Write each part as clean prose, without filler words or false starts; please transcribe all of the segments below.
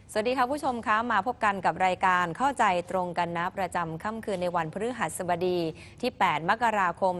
สวัสดีค่ะผู้ชมคะมาพบกันกับรายการเข้าใจตรงกันนะประจำค่ำคืนในวันพฤหัสบดีที่ 8 มกราคม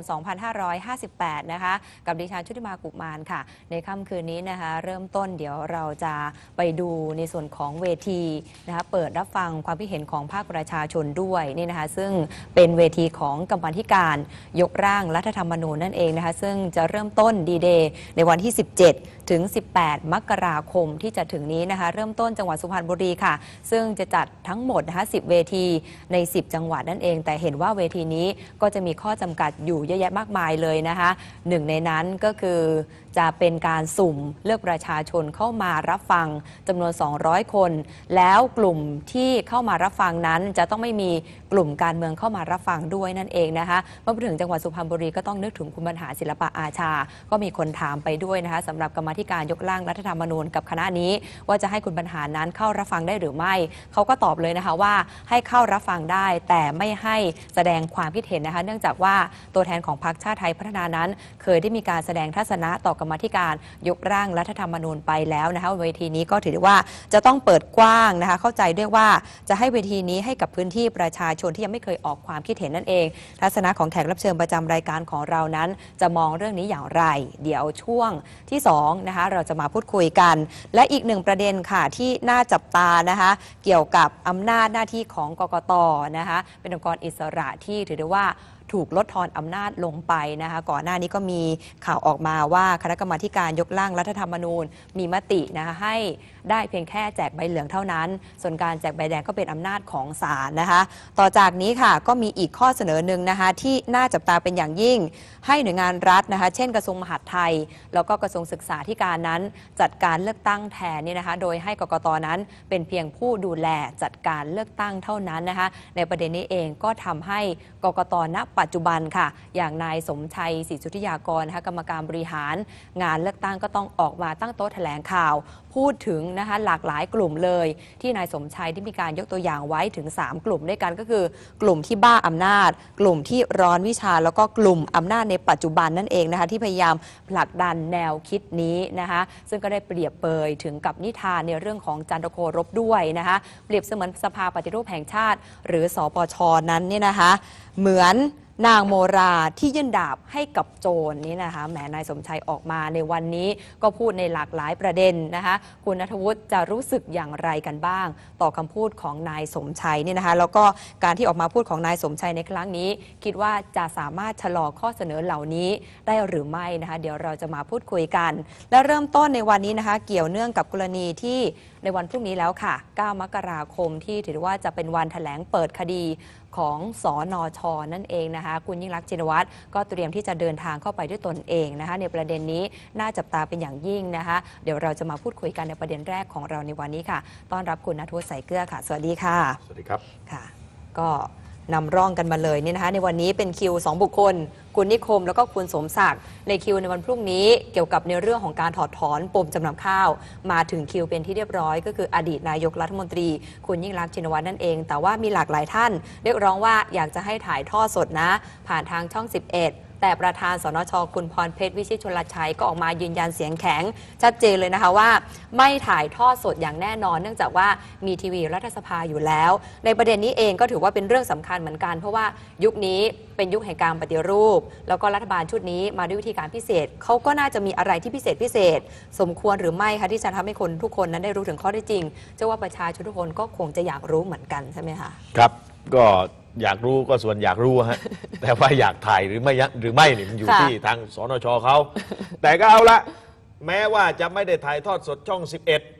2558 นะคะกับดิฉันชุติมากุมารค่ะในค่ำคืนนี้นะคะเริ่มต้นเดี๋ยวเราจะไปดูในส่วนของเวทีนะคะเปิดรับฟังความคิดเห็นของภาคประชาชนด้วยนี่นะคะซึ่งเป็นเวทีของกรรมาธิการยกร่างรัฐธรรมนูญนั่นเองนะคะซึ่งจะเริ่มต้นดีเดย์ในวันที่ 17 ถึง 18 มกราคมที่จะถึงนี้นะคะเริ่มต้นจังหวัดสุพรรณบุรีค่ะซึ่งจะจัดทั้งหมดนะคะ10 เวทีใน 10 จังหวัดนั่นเองแต่เห็นว่าเวทีนี้ก็จะมีข้อจำกัดอยู่เยอะแยะมากมายเลยนะคะหนึ่งในนั้นก็คือจะเป็นการสุ่มเลือกประชาชนเข้ามารับฟังจำนวน 200 คนแล้วกลุ่มที่เข้ามารับฟังนั้นจะต้องไม่มีกลุ่มการเมืองเข้ามารับฟังด้วยนั่นเองนะคะเมื่อถึงจังหวัดสุพรรณบุรีก็ต้องนึกถึงคุณบรรหารศิลปะอาชาก็มีคนถามไปด้วยนะคะสำหรับกรรมาธิการยกร่างรัฐธรรมนูญกับคณะนี้ว่าจะให้คุณบรรหารนั้นเข้ารับฟังได้หรือไม่เขาก็ตอบเลยนะคะว่าให้เข้ารับฟังได้แต่ไม่ให้แสดงความคิดเห็นนะคะเนื่องจากว่าตัวแทนของพรรคชาติไทยพัฒนานั้นเคยได้มีการแสดงทัศนะต่อกรรมาธิการยกร่างรัฐธรรมนูญไปแล้วนะคะเวทีนี้ก็ถือได้ว่าจะต้องเปิดกว้างนะคะเข้าใจด้วยว่าจะให้เวทีนี้ให้กับพื้นที่ประชาชนที่ยังไม่เคยออกความคิดเห็นนั่นเองทัศนะของแขกรับเชิญประจำรายการของเรานั้นจะมองเรื่องนี้อย่างไรเดี๋ยวช่วงที่2นะคะเราจะมาพูดคุยกันและอีกหนึ่งประเด็นค่ะที่น่าจับตานะคะเกี่ยวกับอำนาจหน้าที่ของกกต.นะคะเป็นองค์กรอิสระที่ถือได้ว่าถูกลดทอนอำนาจลงไปนะคะก่อนหน้านี้ก็มีข่าวออกมาว่าคณะกรรมาธิการยกร่างรัฐธรรมนูญมีมตินะคะให้ได้เพียงแค่แจกใบเหลืองเท่านั้นส่วนการแจกใบแดงก็เป็นอำนาจของศาลนะคะต่อจากนี้ค่ะก็มีอีกข้อเสนอหนึ่งนะคะที่น่าจับตาเป็นอย่างยิ่งให้หน่วยงานรัฐนะคะเช่นกระทรวงมหาดไทยแล้วก็กระทรวงศึกษาธิการนั้นจัดการเลือกตั้งแทนนี่นะคะโดยให้กกต.นั้นเป็นเพียงผู้ดูแลจัดการเลือกตั้งเท่านั้นนะคะในประเด็นนี้เองก็ทำให้กกต.ณปัจจุบันค่ะอย่างนายสมชัยศรีสุทธิยากรนะคะกรรมการบริหารงานเลือกตั้งก็ต้องออกมาตั้งโต๊ะแถลงข่าวพูดถึงนะคะหลากหลายกลุ่มเลยที่นายสมชัยที่มีการยกตัวอย่างไว้ถึง3กลุ่มด้วยกันก็คือกลุ่มที่บ้าอำนาจกลุ่มที่ร้อนวิชาแล้วก็กลุ่มอำนาจในปัจจุบันนั่นเองนะคะที่พยายามผลักดันแนวคิดนี้นะคะซึ่งก็ได้เปรียบเปยถึงกับนิทานในเรื่องของจันทโครบด้วยนะคะเปรียบเสมือนสภาปฏิรูปแห่งชาติหรือสปช.นั้นเนี่ยนะคะเหมือนนางโมราที่ยื่นดาบให้กับโจรนี่นะคะแหมนายสมชัยออกมาในวันนี้ก็พูดในหลากหลายประเด็นนะคะคุณณัฐวุฒิจะรู้สึกอย่างไรกันบ้างต่อคำพูดของนายสมชัยนี่นะคะแล้วก็การที่ออกมาพูดของนายสมชัยในครั้งนี้คิดว่าจะสามารถชะลอข้อเสนอเหล่านี้ได้หรือไม่นะคะเดี๋ยวเราจะมาพูดคุยกันและเริ่มต้นในวันนี้นะคะเกี่ยวเนื่องกับกรณีที่ในวันพรุ่งนี้แล้วค่ะ 9 มกราคมที่ถือว่าจะเป็นวันแถลงเปิดคดีของสนช.นั่นเองนะคะคุณยิ่งลักษณ์ชินวัตรก็เตรียมที่จะเดินทางเข้าไปด้วยตนเองนะคะในประเด็นนี้น่าจับตาเป็นอย่างยิ่งนะคะเดี๋ยวเราจะมาพูดคุยกันในประเด็นแรกของเราในวันนี้ค่ะต้อนรับคุณณัฐวุฒิ ใส่เกลือค่ะสวัสดีค่ะสวัสดีครับค่ะก็นำร่องกันมาเลยนี่นะคะในวันนี้เป็นคิว2บุคคลคุณนิคมแล้วก็คุณสมศักดิ์ในคิวในวันพรุ่งนี้เกี่ยวกับในเรื่องของการถอดถอนปมจำนำข้าวมาถึงคิวเป็นที่เรียบร้อยก็คืออดีตนายกรัฐมนตรีคุณยิ่งลักษณ์ชินวัตรนั่นเองแต่ว่ามีหลากหลายท่านเรียกร้องว่าอยากจะให้ถ่ายทอดสดนะผ่านทางช่อง11แต่ประธานสนช.คุณพรเพชรวิชิตชลชัยก็ออกมายืนยันเสียงแข็งชัดเจนเลยนะคะว่าไม่ถ่ายทอดสดอย่างแน่นอนเนื่องจากว่ามีทีวีรัฐสภาอยู่แล้วในประเด็นนี้เองก็ถือว่าเป็นเรื่องสำคัญเหมือนกันเพราะว่ายุคนี้เป็นยุคแห่งการปฏิรูปแล้วก็รัฐบาลชุดนี้มาด้วยวิธีการพิเศษเขาก็น่าจะมีอะไรที่พิเศษสมควรหรือไม่คะที่จะทำให้คนทุกคนนั้นได้รู้ถึงข้อเท็จจริงเชื่อว่าประชาชนทุกคนก็คงจะอยากรู้เหมือนกันใช่ไหมคะครับก็อยากรู้ก็ส่วนอยากรู้ฮะ แต่ว่าอยากถ่ายหรือไม่นี่มันอยู่ที่ทางสนช.เขาแต่ก็เอาละแม้ว่าจะไม่ได้ถ่ายทอดสดช่อง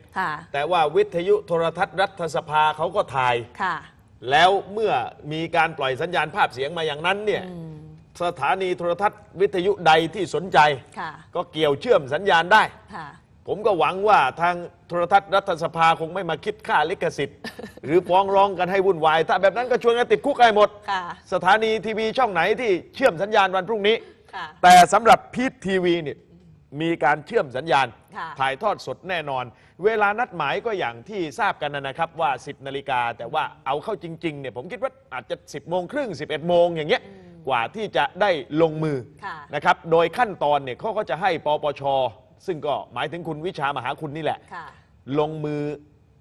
11แต่ว่าวิทยุโทรทัศน์รัฐสภาเขาก็ถ่ายแล้วเมื่อมีการปล่อยสัญญาณภาพเสียงมาอย่างนั้นเนี่ยสถานีโทรทัศน์วิทยุใดที่สนใจก็เกี่ยวเชื่อมสัญญาณได้ผมก็หวังว่าทางโทรทัศน์รัฐสภาคงไม่มาคิดค่าลิขสิทธิ์ หรือฟ้องร้องกันให้วุ่นวายถ้าแบบนั้นก็ชวนกันติดคุกให้หมดสถานีทีวีช่องไหนที่เชื่อมสัญญาณวันพรุ่งนี้แต่สำหรับพีททีวีเนี่ยมีการเชื่อมสัญญาณถ่ายทอดสดแน่นอนเวลานัดหมายก็อย่างที่ทราบกันนะครับว่า 10 นาฬิกาแต่ว่าเอาเข้าจริงๆเนี่ยผมคิดว่าอาจจะ 10 โมงครึ่ง 11 โมงอย่างเงี้ยกว่าที่จะได้ลงมือนะครับโดยขั้นตอนเนี่ยเขาก็จะให้ปปช.ซึ่งก็หมายถึงคุณวิชามหาคุณนี่แหละลงมือ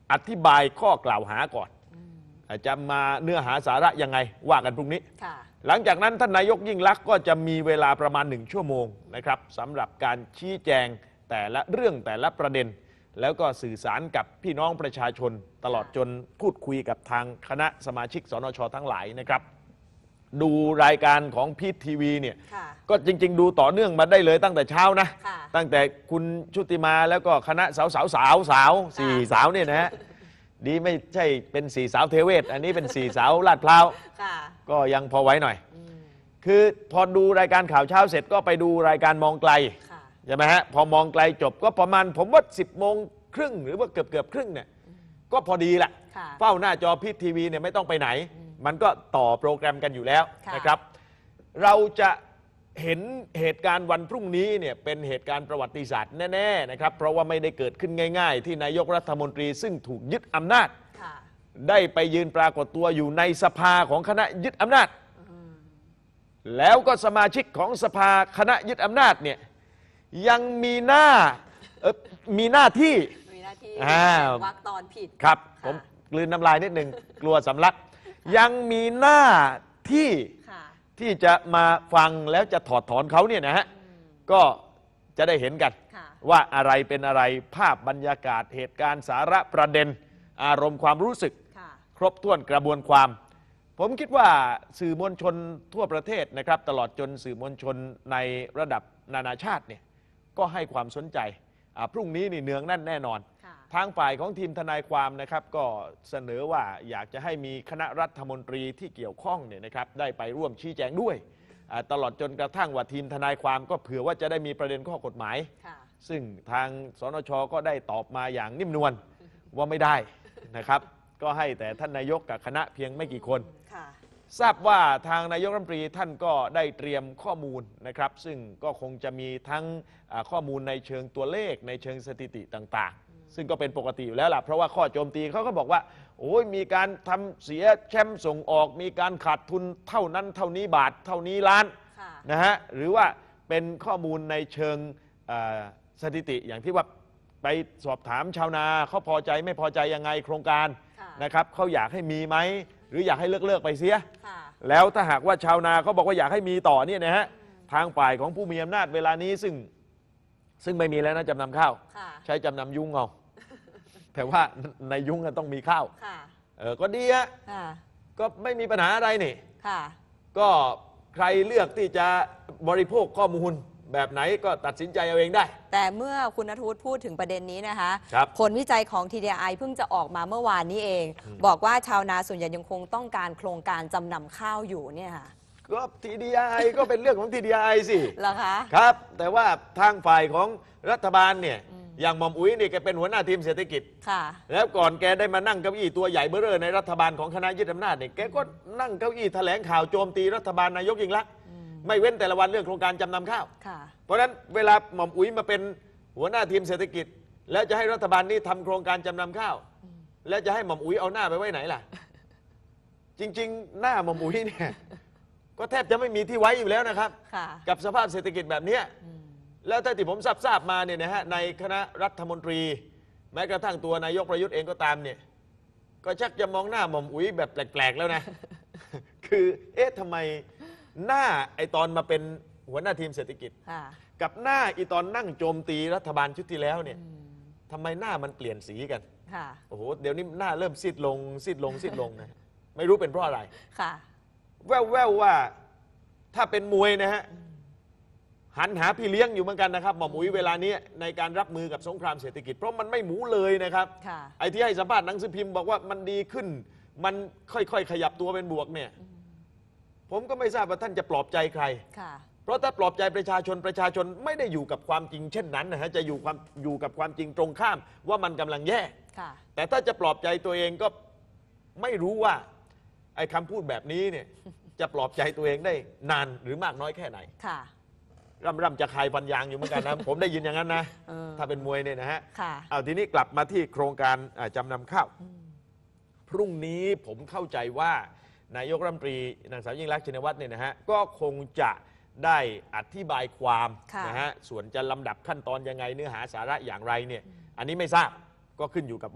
อธิบายข้อกล่าวหาก่อนจะมาเนื้อหาสาระยังไงว่ากันพรุ่งนี้หลังจากนั้นท่านนายกยิ่งลักษณ์ก็จะมีเวลาประมาณ1 ชั่วโมงนะครับสำหรับการชี้แจงแต่ละเรื่องแต่ละประเด็น แล้วก็สื่อสารกับพี่น้องประชาชนตลอดจนพูดคุยกับทางคณะสมาชิกสนช.ทั้งหลายนะครับดูรายการของพีททีวีเนี่ยก็จริงๆดูต่อเนื่องมาได้เลยตั้งแต่เช้านะตั้งแต่คุณชุติมาแล้วก็คณะสาวสี่สาวเนี่ยนะฮะดีไม่ใช่เป็น4 สาวเทเวศอันนี้เป็น4 สาวลาดพร้าวก็ยังพอไว้หน่อยคือพอดูรายการข่าวเช้าเสร็จก็ไปดูรายการมองไกลใช่ไหมฮะพอมองไกลจบก็ประมาณผมว่า10:30หรือว่าเกือบครึ่งเนี่ยก็พอดีแหละเฝ้าหน้าจอพีททีวีเนี่ยไม่ต้องไปไหนมันก็ต่อโปรแกรมกันอยู่แล้วนะครับเราจะเห็นเหตุการณ์วันพรุ่งนี้เนี่ยเป็นเหตุการณ์ประวัติศาสตร์แน่ๆนะครับเพราะว่าไม่ได้เกิดขึ้นง่ายๆที่นายกรัฐมนตรีซึ่งถูกยึดอำนาจได้ไปยืนปรากฏตัวอยู่ในสภาของคณะยึดอำนาจแล้วก็สมาชิกของสภาคณะยึดอำนาจเนี่ยยังมีหน้าที่วรรคตอนผิดครับผมกลืนน้ำลายนิดนึงกลัวสำลักยังมีหน้าที่จะมาฟังแล้วจะถอดถอนเขาเนี่ยนะฮะก็จะได้เห็นกันว่าอะไรเป็นอะไรภาพบรรยากาศเหตุการณ์สาระประเด็นอารมณ์ความรู้สึกครบถ้วนกระบวนความผมคิดว่าสื่อมวลชนทั่วประเทศนะครับตลอดจนสื่อมวลชนในระดับนานาชาติเนี่ยก็ให้ความสนใจพรุ่งนี้นี่เนืองแน่นแน่นอนทางฝ่ายของทีมทนายความนะครับก็เสนอว่าอยากจะให้มีคณะรัฐมนตรีที่เกี่ยวข้องเนี่ยนะครับได้ไปร่วมชี้แจงด้วยตลอดจนกระทั่งว่าทีมทนายความก็เผื่อว่าจะได้มีประเด็นข้อกฎหมายซึ่งทางสนช.ก็ได้ตอบมาอย่างนิ่มนวลว่าไม่ได้นะครับก็ให้แต่ท่านนายกกับคณะเพียงไม่กี่คนทราบว่าทางนายกรัฐมนตรีท่านก็ได้เตรียมข้อมูลนะครับซึ่งก็คงจะมีทั้งข้อมูลในเชิงตัวเลขในเชิงสถิติต่างๆซึ่งก็เป็นปกติอยู่แล้วล่ะเพราะว่าข้อโจมตีเขาก็บอกว่าโอ้ยมีการทำเสียแชมป์ส่งออกมีการขาดทุนเท่านั้นเท่านี้บาทเท่านี้ล้านนะฮะหรือว่าเป็นข้อมูลในเชิงสถิติอย่างที่ว่าไปสอบถามชาวนาเขาพอใจไม่พอใจยังไงโครงการนะครับเขาอยากให้มีไหมหรืออยากให้เลิกไปเสียแล้วถ้าหากว่าชาวนาเขาบอกว่าอยากให้มีต่อเนี่ยนะฮะทางฝ่ายของผู้มีอำนาจเวลานี้ซึ่งไม่มีแล้วนะจำนำข้าวใช้จำนำยุ้งเอาแต่ว่าในยุ้งต้องมีข้าวก็ดีฮะก็ไม่มีปัญหาอะไรนี่ก็ใครเลือกที่จะบริโภคข้อมูลแบบไหนก็ตัดสินใจเอาเองได้แต่เมื่อคุณณทูตพูดถึงประเด็นนี้นะคะผลวิจัยของ TDI เพิ่งจะออกมาเมื่อวานนี้เองบอกว่าชาวนาส่วนใหญ่ยังคงต้องการโครงการจำนำข้าวอยู่เนี่ยค่ะก็ TDI ก็เป็นเรื่องของ TDI สิเหรอคะครับแต่ว่าทางฝ่ายของรัฐบาลเนี่ยอย่างหม่อมอุ๋ยนี่แกเป็นหัวหน้าทีมเศรษฐกิจแล้วก่อนแกได้มานั่งเก้าอี้ตัวใหญ่เบ้อเร่อในรัฐบาลของคณะยึดอำนาจเนี่ยแกก็นั่งเก้าอี้แถลงข่าวโจมตีรัฐบาลนายกยิ่งลักษณ์ไม่เว้นแต่ละวันเรื่องโครงการจำนำข้าวเพราะฉะนั้นเวลาหม่อมอุ๋ยมาเป็นหัวหน้าทีมเศรษฐกิจแล้วจะให้รัฐบาลนี้ทำโครงการจำนำข้าวแล้วจะให้หม่อมอุ๋ยเอาหน้าไปไว้ไหนล่ะจริงๆหน้าหม่อมอุ๋ยเนี่ยก็แทบจะไม่มีที่ไว้อยู่แล้วนะครับกับสภาพเศรษฐกิจแบบนี้แล้วถ้าที่ผมทราบมาเนี่ยนะฮะในคณะรัฐมนตรีแม้กระทั่งตัวนายกประยุทธ์เองก็ตามเนี่ยก็ชักจะมองหน้าหม่อมอุ๋ยแบบแปลกๆแล้วนะคือทำไมหน้าไอตอนมาเป็นหัวหน้าทีมเศรษฐกิจกับหน้าอีตอนนั่งโจมตีรัฐบาลชุดที่แล้วเนี่ยทำไมหน้ามันเปลี่ยนสีกันโอ้โหเดี๋ยวนี้หน้าเริ่มซีดลงนะไม่รู้เป็นเพราะอะไรแว่วว่าถ้าเป็นมวยนะฮะหันหาพี่เลี้ยงอยู่เหมือนกันนะครับหม่อมอุ๋ยเวลานี้ในการรับมือกับสงครามเศรษฐกิจเพราะมันไม่หมูเลยนะครับไอ้ที่ให้สัมภาษณ์หนังสือพิมพ์บอกว่ามันดีขึ้นมันค่อยๆขยับตัวเป็นบวกเนี่ยผมก็ไม่ทราบว่าท่านจะปลอบใจใครเพราะถ้าปลอบใจประชาชนไม่ได้อยู่กับความจริงเช่นนั้นนะฮะจะอยู่กับความจริงตรงข้ามว่ามันกำลังแย่แต่ถ้าจะปลอบใจตัวเองก็ไม่รู้ว่าไอ้คำพูดแบบนี้เนี่ยจะปลอบใจตัวเองได้นานหรือมากน้อยแค่ไหนร่ำจะคายฟันยางอยู่เหมือนกันนะ ผมได้ยินอย่างนั้นนะถ้าเป็นมวยเนี่ยนะฮะเอาทีนี้กลับมาที่โครงการจำนำข้าวพรุ่งนี้ผมเข้าใจว่านายกรัฐมนตรีนางสาวยิ่งลักษณ์ชินวัตรเนี่ยนะฮะก็คงจะได้อธิบายความนะฮะส่วนจะลำดับขั้นตอนยังไงเนื้อหาสาระอย่างไรเนี่ยอันนี้ไม่ทราบก็ขึ้นอยู่กับว่า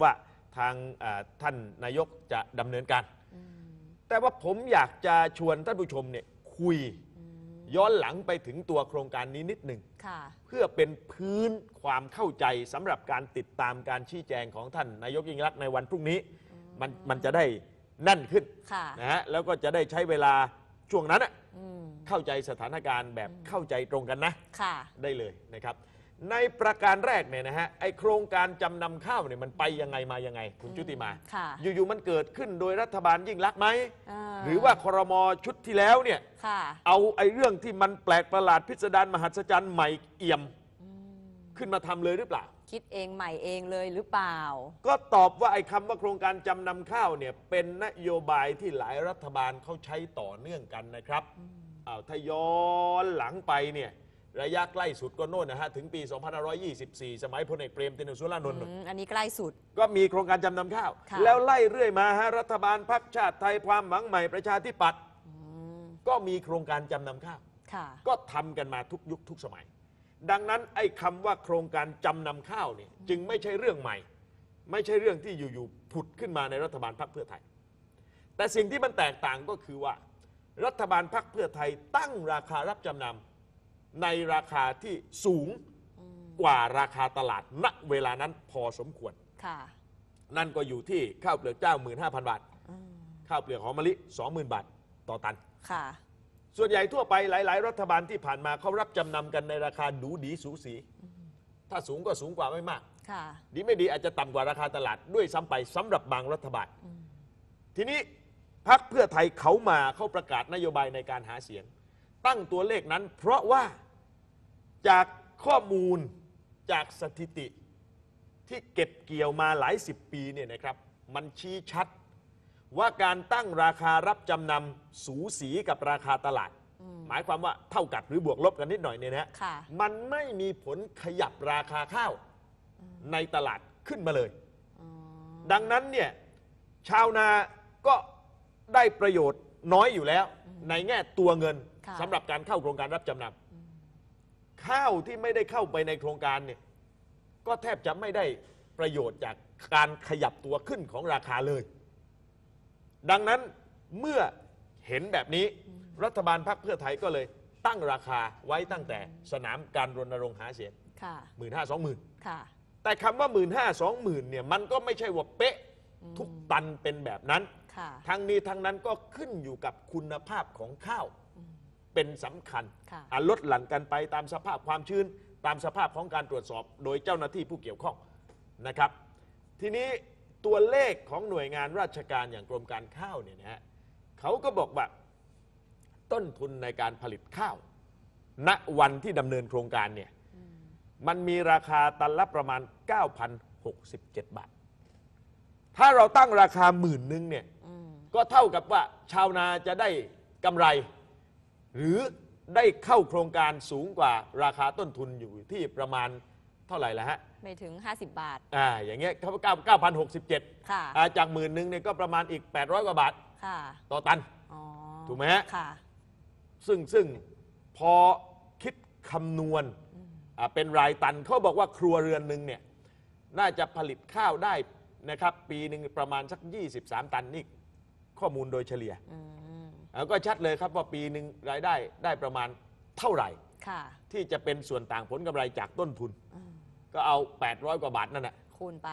ทางท่านนายกจะดำเนินการแต่ว่าผมอยากจะชวนท่านผู้ชมเนี่ยคุยย้อนหลังไปถึงตัวโครงการนี้นิดหนึ่งเพื่อเป็นพื้นความเข้าใจสำหรับการติดตามการชี้แจงของท่านนายกยิ่งรักษณ์ในวันพรุ่งนี้มันจะได้แน่นขึ้นนะฮะแล้วก็จะได้ใช้เวลาช่วงนั้นเข้าใจสถานการณ์แบบเข้าใจตรงกันนะได้เลยนะครับในประการแรกเนี่ยนะฮะไอโครงการจำนำข้าวเนี่ยมันไปยังไงมายังไงคุณชุติมาอยู่ๆมันเกิดขึ้นโดยรัฐบาลยิ่งลักษณ์ไหมหรือว่าครม.ชุดที่แล้วเนี่ยเอาไอเรื่องที่มันแปลกประหลาดพิสดารมหัศจรรย์ใหม่เอี่ยมขึ้นมาทำเลยหรือเปล่าคิดเองใหม่เองเลยหรือเปล่าก็ตอบว่าไอ้คำว่าโครงการจำนำข้าวเนี่ยเป็นนโยบายที่หลายรัฐบาลเขาใช้ต่อเนื่องกันนะครับถ้าย้อนหลังไปเนี่ยระยะใกล้สุดก็โน่นนะฮะถึงปี 2524 สมัยพลเอกเปรมติณสุรานนท์อันนี้ใกล้สุดก็มีโครงการจำนำข้าวแล้วไล่เรื่อยมาฮะรัฐบาลพรรคชาติไทยความหวังใหม่ประชาธิปัตย์ก็มีโครงการจำนำข้าวก็ทำกันมาทุกยุคทุกสมัยดังนั้นไอ้คำว่าโครงการจำนำข้าวเนี่ยจึงไม่ใช่เรื่องใหม่ไม่ใช่เรื่องที่อยู่ๆผุดขึ้นมาในรัฐบาลพรรคเพื่อไทยแต่สิ่งที่มันแตกต่างก็คือว่ารัฐบาลพรรคเพื่อไทยตั้งราคารับจำนำในราคาที่สูงกว่าราคาตลาดณเวลานั้นพอสมควรนั่นก็อยู่ที่ข้าวเปลือกเจ้า 15,000 บาทข้าวเปลือกหอมมะลิ 20,000 บาทต่อตันส่วนใหญ่ทั่วไปหลายๆรัฐบาลที่ผ่านมาเขารับจำนำกันในราคาดูดีสูสีถ้าสูงก็สูงกว่าไม่มากดีไม่ดีอาจจะต่ำกว่าราคาตลาดด้วยซ้ำไปสำหรับบางรัฐบาลทีนี้พรรคเพื่อไทยเขาประกาศนโยบายในการหาเสียงตั้งตัวเลขนั้นเพราะว่าจากข้อมูลจากสถิติที่เก็บเกี่ยวมาหลายสิบปีเนี่ยนะครับมันชี้ชัดว่าการตั้งราคารับจำนำสูสีกับราคาตลาดหมายความว่าเท่ากับหรือบวกลบกันนิดหน่อยเนี่ยนะมันไม่มีผลขยับราคาข้าวในตลาดขึ้นมาเลยดังนั้นเนี่ยชาวนาก็ได้ประโยชน์น้อยอยู่แล้วในแง่ตัวเงินสำหรับการเข้าโครงการรับจำนำข้าวที่ไม่ได้เข้าไปในโครงการเนี่ยก็แทบจะไม่ได้ประโยชน์จากการขยับตัวขึ้นของราคาเลยดังนั้นเมื่อเห็นแบบนี้รัฐบาลพรรคเพื่อไทยก็เลยตั้งราคาไว้ตั้งแต่สนามการรณรงค์หาเสียง 15,000-20,000 แต่คำว่า 15,000-20,000 เนี่ยมันก็ไม่ใช่ว่าเป๊ะทุกตันเป็นแบบนั้นทั้งนี้ทั้งนั้นก็ขึ้นอยู่กับคุณภาพของข้าวเป็นสำคัญลดหลั่นกันไปตามสภาพความชื้นตามสภาพของการตรวจสอบโดยเจ้าหน้าที่ผู้เกี่ยวข้องนะครับทีนี้ตัวเลขของหน่วยงานราชการอย่างกรมการข้าวเนี่ยนะฮะเขาก็บอกว่าต้นทุนในการผลิตข้าวณวันที่ดำเนินโครงการเนี่ยมันมีราคาตันละประมาณ 9,067 บาทถ้าเราตั้งราคา10,000เนี่ยก็เท่ากับว่าชาวนาจะได้กำไรหรือได้เข้าโครงการสูงกว่าราคาต้นทุนอยู่ที่ประมาณเท่าไหร่ละฮะไม่ถึง50 บาทอย่างเงี้ยเขา9,067จาก10,000เนี่ยก็ประมาณอีก800กว่าบาทต่อตันถูกไหมฮะซึ่งพอคิดคำนวณเป็นรายตันเขาบอกว่าครัวเรือนหนึ่งเนี่ยน่าจะผลิตข้าวได้นะครับปีหนึ่งประมาณสัก23 ตันนี่ข้อมูลโดยเฉลี่ยก็ชัดเลยครับว่าปีหนึ่งรายได้ได้ประมาณเท่าไหร่ที่จะเป็นส่วนต่างผลกำไรจากต้นทุนก็เอา800กว่าบาทนั่นแหละคูณไป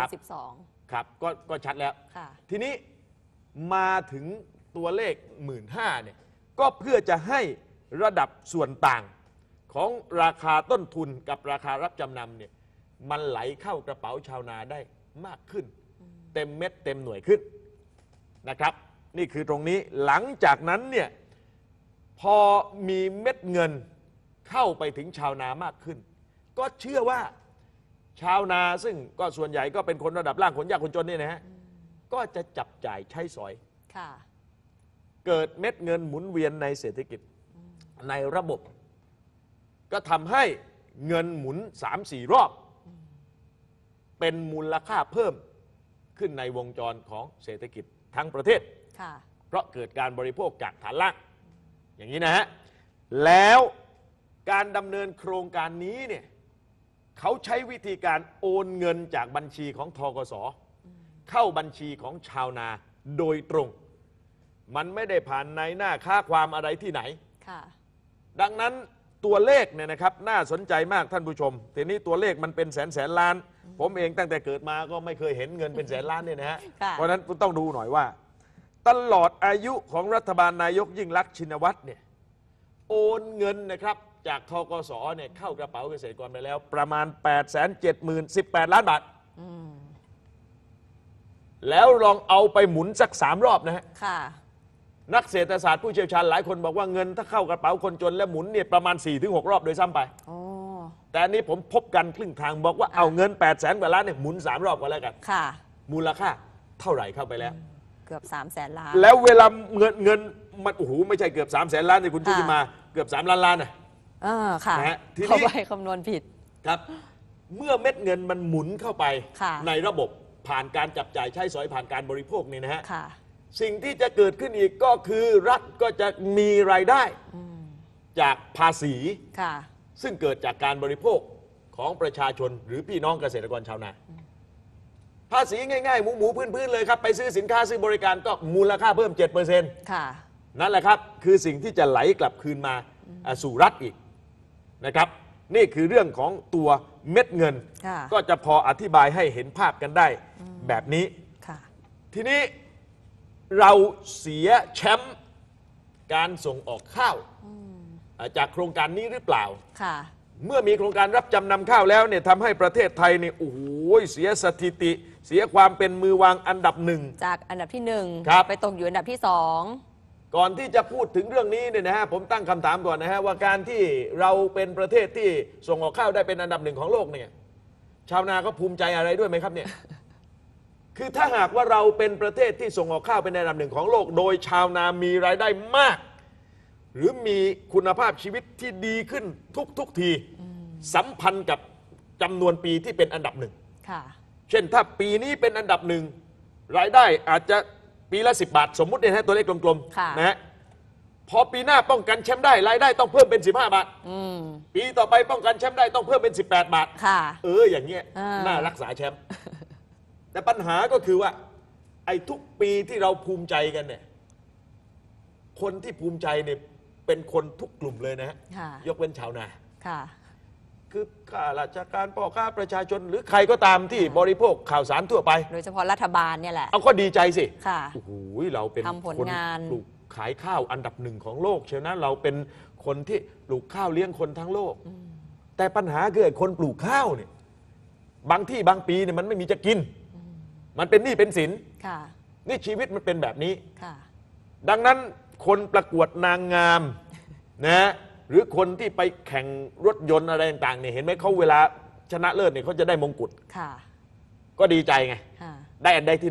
12 ครับก็ชัดแล้วทีนี้มาถึงตัวเลข 15,000 เนี่ยก็เพื่อจะให้ระดับส่วนต่างของราคาต้นทุนกับราคารับจำนำเนี่ยมันไหลเข้ากระเป๋าชาวนาได้มากขึ้นเต็มเม็ดเต็มหน่วยขึ้นนะครับนี่คือตรงนี้หลังจากนั้นเนี่ยพอมีเม็ดเงินเข้าไปถึงชาวนา มากขึ้นก็เชื่อว่าชาวนาซึ่งก็ส่วนใหญ่ก็เป็นคนระดับล่างคนยากคนจนเนี่ยนะฮะก็จะจับจ่ายใช้สอยเกิดเม็ดเงินหมุนเวียนในเศรษฐกิจในระบบก็ทำให้เงินหมุน 3-4 รอบเป็นมูลค่าเพิ่มขึ้นในวงจรของเศรษฐกิจทั้งประเทศเพราะเกิดการบริโภคจากฐานล่างอย่างนี้นะฮะแล้วการดำเนินโครงการนี้เนี่ยเขาใช้วิธีการโอนเงินจากบัญชีของธกสเข้าบัญชีของชาวนาโดยตรงมันไม่ได้ผ่านในหน้าค้าความอะไรที่ไหนดังนั้นตัวเลขเนี่ยนะครับน่าสนใจมากท่านผู้ชมทีนี้ตัวเลขมันเป็นแสนล้านผมเองตั้งแต่เกิดมาก็ไม่เคยเห็นเงินเป็นแสนล้านเนี่ยนะฮะเพราะฉะนั้นต้องดูหน่อยว่าตลอดอายุของรัฐบาลนายกยิ่งลักษณ์ชินวัตรเนี่ยโอนเงินนะครับจากธกสเนี่ยเข้ากระเป๋าเกษตรกรไปแล้วประมาณ 870,018 ล้านบาทแล้วลองเอาไปหมุนสัก3 รอบนะฮะนักเศรษฐศาสตร์ผู้เชี่ยวชาญหลายคนบอกว่าเงินถ้าเข้ากระเป๋าคนจนแล้วหมุนเนี่ยประมาณ 4-6 รอบโดยซ้ำไปแต่อันนี้ผมพบกันครึ่งทางบอกว่าเอาเงิน 800,000 กว่าล้านเนี่ยหมุน3 รอบก็แล้วกันมูลค่าเท่าไหร่เข้าไปแล้วเกือบ300,000 ล้านแล้วเวลาเงินมันโอ้โหไม่ใช่เกือบ300,000 ล้านนี่คุณชุติมาเกือบ3 ล้านล้านนะค่ะเขาไปคำนวณผิดครับเมื่อเม็ดเงินมันหมุนเข้าไปในระบบผ่านการจับจ่ายใช้สอยผ่านการบริโภคนี่นะฮะสิ่งที่จะเกิดขึ้นอีกก็คือรัฐก็จะมีรายได้จากภาษีซึ่งเกิดจากการบริโภคของประชาชนหรือพี่น้องเกษตรกรชาวนาภาษีง่ายๆหมูพื้นๆเลยครับไปซื้อสินค้าซื้อบริการก็มูลค่าเพิ่ม 7% นั่นแหละครับคือสิ่งที่จะไหลกลับคืนมาสู่รัฐอีกนะครับนี่คือเรื่องของตัวเม็ดเงินก็จะพออธิบายให้เห็นภาพกันได้แบบนี้ทีนี้เราเสียแชมป์การส่งออกข้าวจากโครงการนี้หรือเปล่าเมื่อมีโครงการรับจำนำข้าวแล้วเนี่ยทำให้ประเทศไทยเนี่ยโอ้โหเสียสถิติเสียความเป็นมือวางอันดับ1 จากอันดับที่1ไปตกอยู่อันดับที่2 ก่อนที่จะพูดถึงเรื่องนี้เนี่ยนะฮะผมตั้งคำถามก่อนนะฮะว่าการที่เราเป็นประเทศที่ส่งออกข้าวได้เป็นอันดับ1ของโลกเนี่ยชาวนาก็ภูมิใจอะไรด้วยไหมครับเนี่ยคือถ้าหากว่าเราเป็นประเทศที่ส่งออกข้าวเป็นอันดับ1ของโลกโดยชาวนามีรายได้มากหรือมีคุณภาพชีวิตที่ดีขึ้นทุกทีสัมพันธ์กับจำนวนปีที่เป็นอันดับ1เช่นถ้าปีนี้เป็นอันดับ1รายได้อาจจะปีละ10 บาทสมมุติเนี่ยนะตัวเลขกลมๆนะฮะพอปีหน้าป้องกันแชมป์ได้รายได้ต้องเพิ่มเป็น15 บาทปีต่อไปป้องกันแชมป์ได้ต้องเพิ่มเป็น18 บาทอย่างเงี้ยน่ารักษาแชมป์แต่ปัญหาก็คือว่าไอ้ทุกปีที่เราภูมิใจกันเนี่ยคนที่ภูมิใจเนี่ยเป็นคนทุกกลุ่มเลยนะฮะยกเว้นชาวนาคือข้าราชการพ่อค้าประชาชนหรือใครก็ตามที่บริโภคข่าวสารทั่วไปโดยเฉพาะรัฐบาลเนี่ยแหละเอาก็ดีใจสิโอ้โหเราเป็นคนปลูกขายข้าวอันดับ1ของโลกเชียวนะเราเป็นคนที่ปลูกข้าวเลี้ยงคนทั้งโลกแต่ปัญหาคือคนปลูกข้าวเนี่ยบางที่บางปีเนี่ยมันไม่มีจะกินมันเป็นหนี้เป็นสินนี่ชีวิตมันเป็นแบบนี้ดังนั้นคนประกวดนางงามนะหรือคนที่ไปแข่งรถยนต์อะไรต่างๆเนี่ยเห็นไหมเขาเวลาชนะเลิศเนี่ยเขาจะได้มงกุฎก็ดีใจไงได้อันได้ที่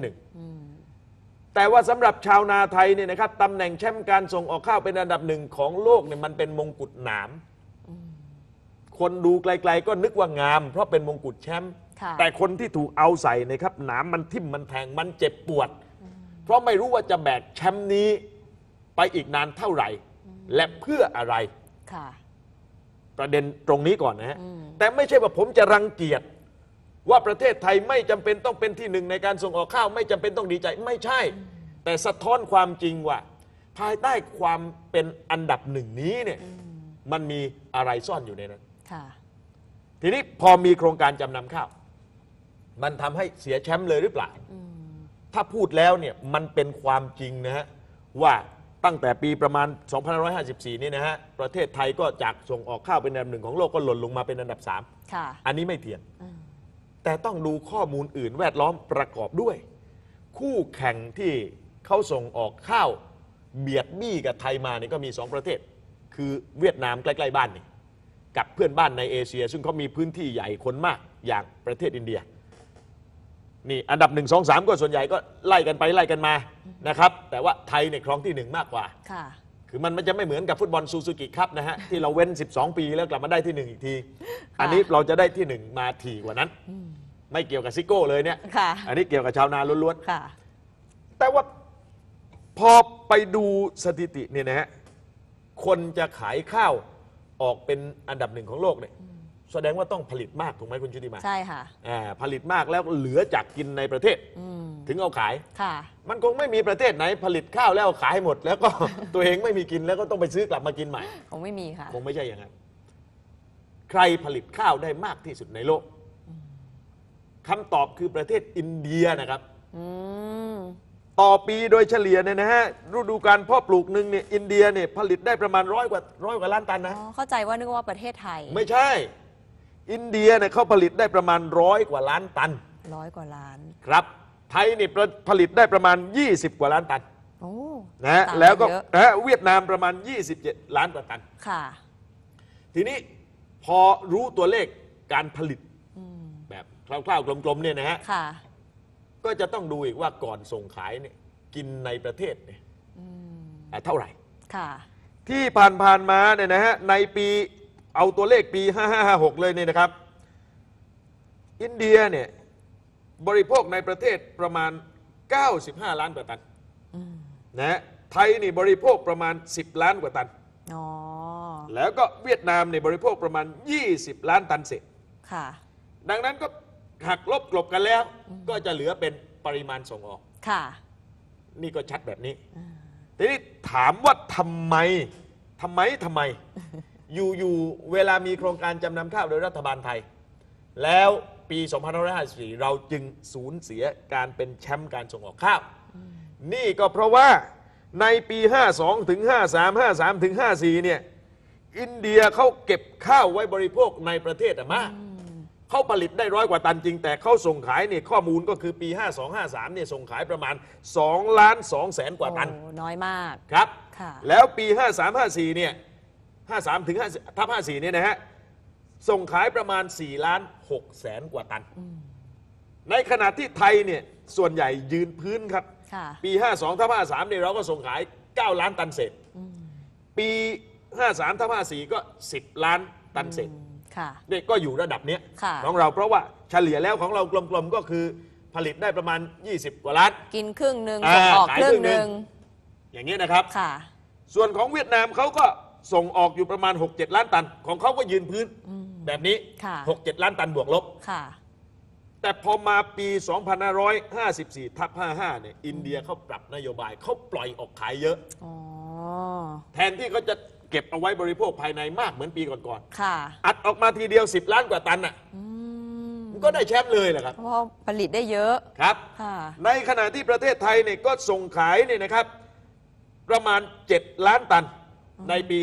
1แต่ว่าสำหรับชาวนาไทยเนี่ยนะครับตำแหน่งแชมป์การส่งออกข้าวเป็นอันดับ1ของโลกเนี่ยมันเป็นมงกุฎหนามคนดูไกลๆก็นึกว่างามเพราะเป็นมงกุฎแชมป์แต่คนที่ถูกเอาใส่นะครับหนามมันทิ่มมันแทงมันเจ็บปวดเพราะไม่รู้ว่าจะแบกแชมป์นี้ไปอีกนานเท่าไหร่และเพื่ออะไรประเด็นตรงนี้ก่อนนะฮะแต่ไม่ใช่ว่าผมจะรังเกียจว่าประเทศไทยไม่จำเป็นต้องเป็นที่1ในการส่งออกข้าวไม่จำเป็นต้องดีใจไม่ใช่แต่สะท้อนความจริงว่าภายใต้ความเป็นอันดับ1นี้เนี่ยมันมีอะไรซ่อนอยู่ในนั้นทีนี้พอมีโครงการจำนำข้าวมันทำให้เสียแชมป์เลยหรือเปล่าถ้าพูดแล้วเนี่ยมันเป็นความจริงนะฮะว่าตั้งแต่ปีประมาณ 2554 นี่นะฮะประเทศไทยก็จากส่งออกข้าวเป็นอันดับ1ของโลกก็หล่นลงมาเป็นอันดับ3อันนี้ไม่เถียงแต่ต้องดูข้อมูลอื่นแวดล้อมประกอบด้วยคู่แข่งที่เขาส่งออกข้าวเบียดบี้กับไทยมาเนี่ยก็มี2ประเทศคือเวียดนามใกล้ๆบ้านนี่กับเพื่อนบ้านในเอเชียซึ่งเขามีพื้นที่ใหญ่คนมากอย่างประเทศอินเดียนี่อันดับ1 2 3ก็ส่วนใหญ่ก็ไล่กันไปไล่กันมานะครับแต่ว่าไทยเนี่ยครองที่1มากกว่าคือมันจะไม่เหมือนกับฟุตบอลซูซูกิคัพนะฮะที่เราเว้น12 ปีแล้วกลับมาได้ที่1อีกทีอันนี้เราจะได้ที่1มาถี่กว่านั้นไม่เกี่ยวกับซิโก้เลยเนี่ยอันนี้เกี่ยวกับชาวนาล้วนๆแต่ว่าพอไปดูสถิติเนี่ยนะฮะคนจะขายข้าวออกเป็นอันดับ1ของโลกเนี่ยแสดงว่าต้องผลิตมากถูกไหมคุณชุติมาใช่ค่ะผลิตมากแล้วเหลือจากกินในประเทศ ถึงเอาขายค่ะมันคงไม่มีประเทศไหนผลิตข้าวแล้วเอาขายหมด แล้วก็ ตัวเองไม่มีกินแล้วก็ต้องไปซื้อกลับมากินใหม่คงไม่มีค่ะคงไม่ใช่อย่างนั้นใครผลิตข้าวได้มากที่สุดในโลกคำตอบคือประเทศอินเดียนะครับ ต่อปีโดยเฉลี่ยเนี่ยนะฮะฤดูการเพาะปลูกหนึ่งเนี่ยอินเดียเนี่ยผลิตได้ประมาณร้อยกว่าล้านตันนะอ๋อ เข้าใจว่านึกว่าประเทศไทยไม่ใช่ อินเดียเนี่ยเขาผลิตได้ประมาณ100 กว่าล้านตัน 100 กว่าล้านครับไทยนี่ผลิตได้ประมาณ20 กว่าล้านตันโอ้นะฮะต่างแล้วก็เยอะนะฮะเวียดนามประมาณ27 ล้านกว่าตันค่ะทีนี้พอรู้ตัวเลขการผลิตแบบคร่าวๆกลมๆเนี่ยนะฮะค่ะก็จะต้องดูอีกว่าก่อนส่งขายเนี่ยกินในประเทศเนี่ยเท่าไหร่ค่ะที่ผ่านๆมาเนี่ยนะฮะในปีเอาตัวเลขปี5556เลยเนี่ยนะครับอินเดียเนี่ยบริโภคในประเทศประมาณ95 ล้านกว่าตันนะฮะไทยนี่บริโภคประมาณ10 ล้านกว่าตันอ๋อแล้วก็เวียดนามเนี่ยบริโภคประมาณ20 ล้านตันเศษค่ะดังนั้นก็หักลบกลบกันแล้ว ก็จะเหลือเป็นปริมาณส่งออกค่ะนี่ก็ชัดแบบนี้ทีนี้ถามว่าทำไม อยู่เวลามีโครงการจำนำข้าวโดยรัฐบาลไทย แล้วปี 2554 เราจึงสูญเสียการเป็นแชมป์การส่งออกข้าว นี่ก็เพราะว่าในปี 52 ถึง 53 53 ถึง 54 เนี่ย อินเดียเขาเก็บข้าวไว้บริโภคในประเทศมาก เขาผลิตได้100 กว่าตันจริงแต่เขาส่งขายเนี่ยข้อมูลก็คือปี 52-53 เนี่ยส่งขายประมาณ2.2 แสนกว่าตันโอ้น้อยมากครับค่ะแล้วปี 53-54 เนี่ย 53 ถึง54 เนี่ยนะฮะ ส่งขายประมาณ4.6 แสนกว่าตัน ในขณะที่ไทยเนี่ยส่วนใหญ่ยืนพื้นครับค่ะปี 52-53 เนี่ยเราก็ส่งขาย 9 ล้านตันเศษ ปี 53-54 ก็ 10 ล้านตันเศษค่ะเนี่ยก็อยู่ระดับเนี้ยค่ะของเราเพราะว่าเฉลี่ยแล้วของเรากลมๆก็คือผลิตได้ประมาณ 20 กว่าล้านกินครึ่งหนึ่งอ่าส่งออกขายครึ่ครึ่งงหหนึ่นึ่งงอย่างนี้นะครับค่ะส่วนของเวียดนามเขาก็ส่งออกอยู่ประมาณ 6-7 ล้านตัน ของเขาก็ยืนพื้นแบบนี้ค่ะ 6-7 ล้านตันบวกลบค่ะแต่พอมาปี 2554/55 เนี่ยอินเดียเขาปรับนโยบายเขาปล่อยออกขายเยอะอ๋อแทนที่เขาจะเก็บเอาไว้บริโภคภายในมากเหมือนปีก่อนค่ะๆอัดออกมาทีเดียว 10 ล้านกว่าตันน่ะมันก็ได้แชมป์เลยแหละครับเพราะผลิตได้เยอะครับค่ะในขณะที่ประเทศไทยเนี่ยก็ส่งขายเนี่ยนะครับ ประมาณ 7 ล้านตันในปี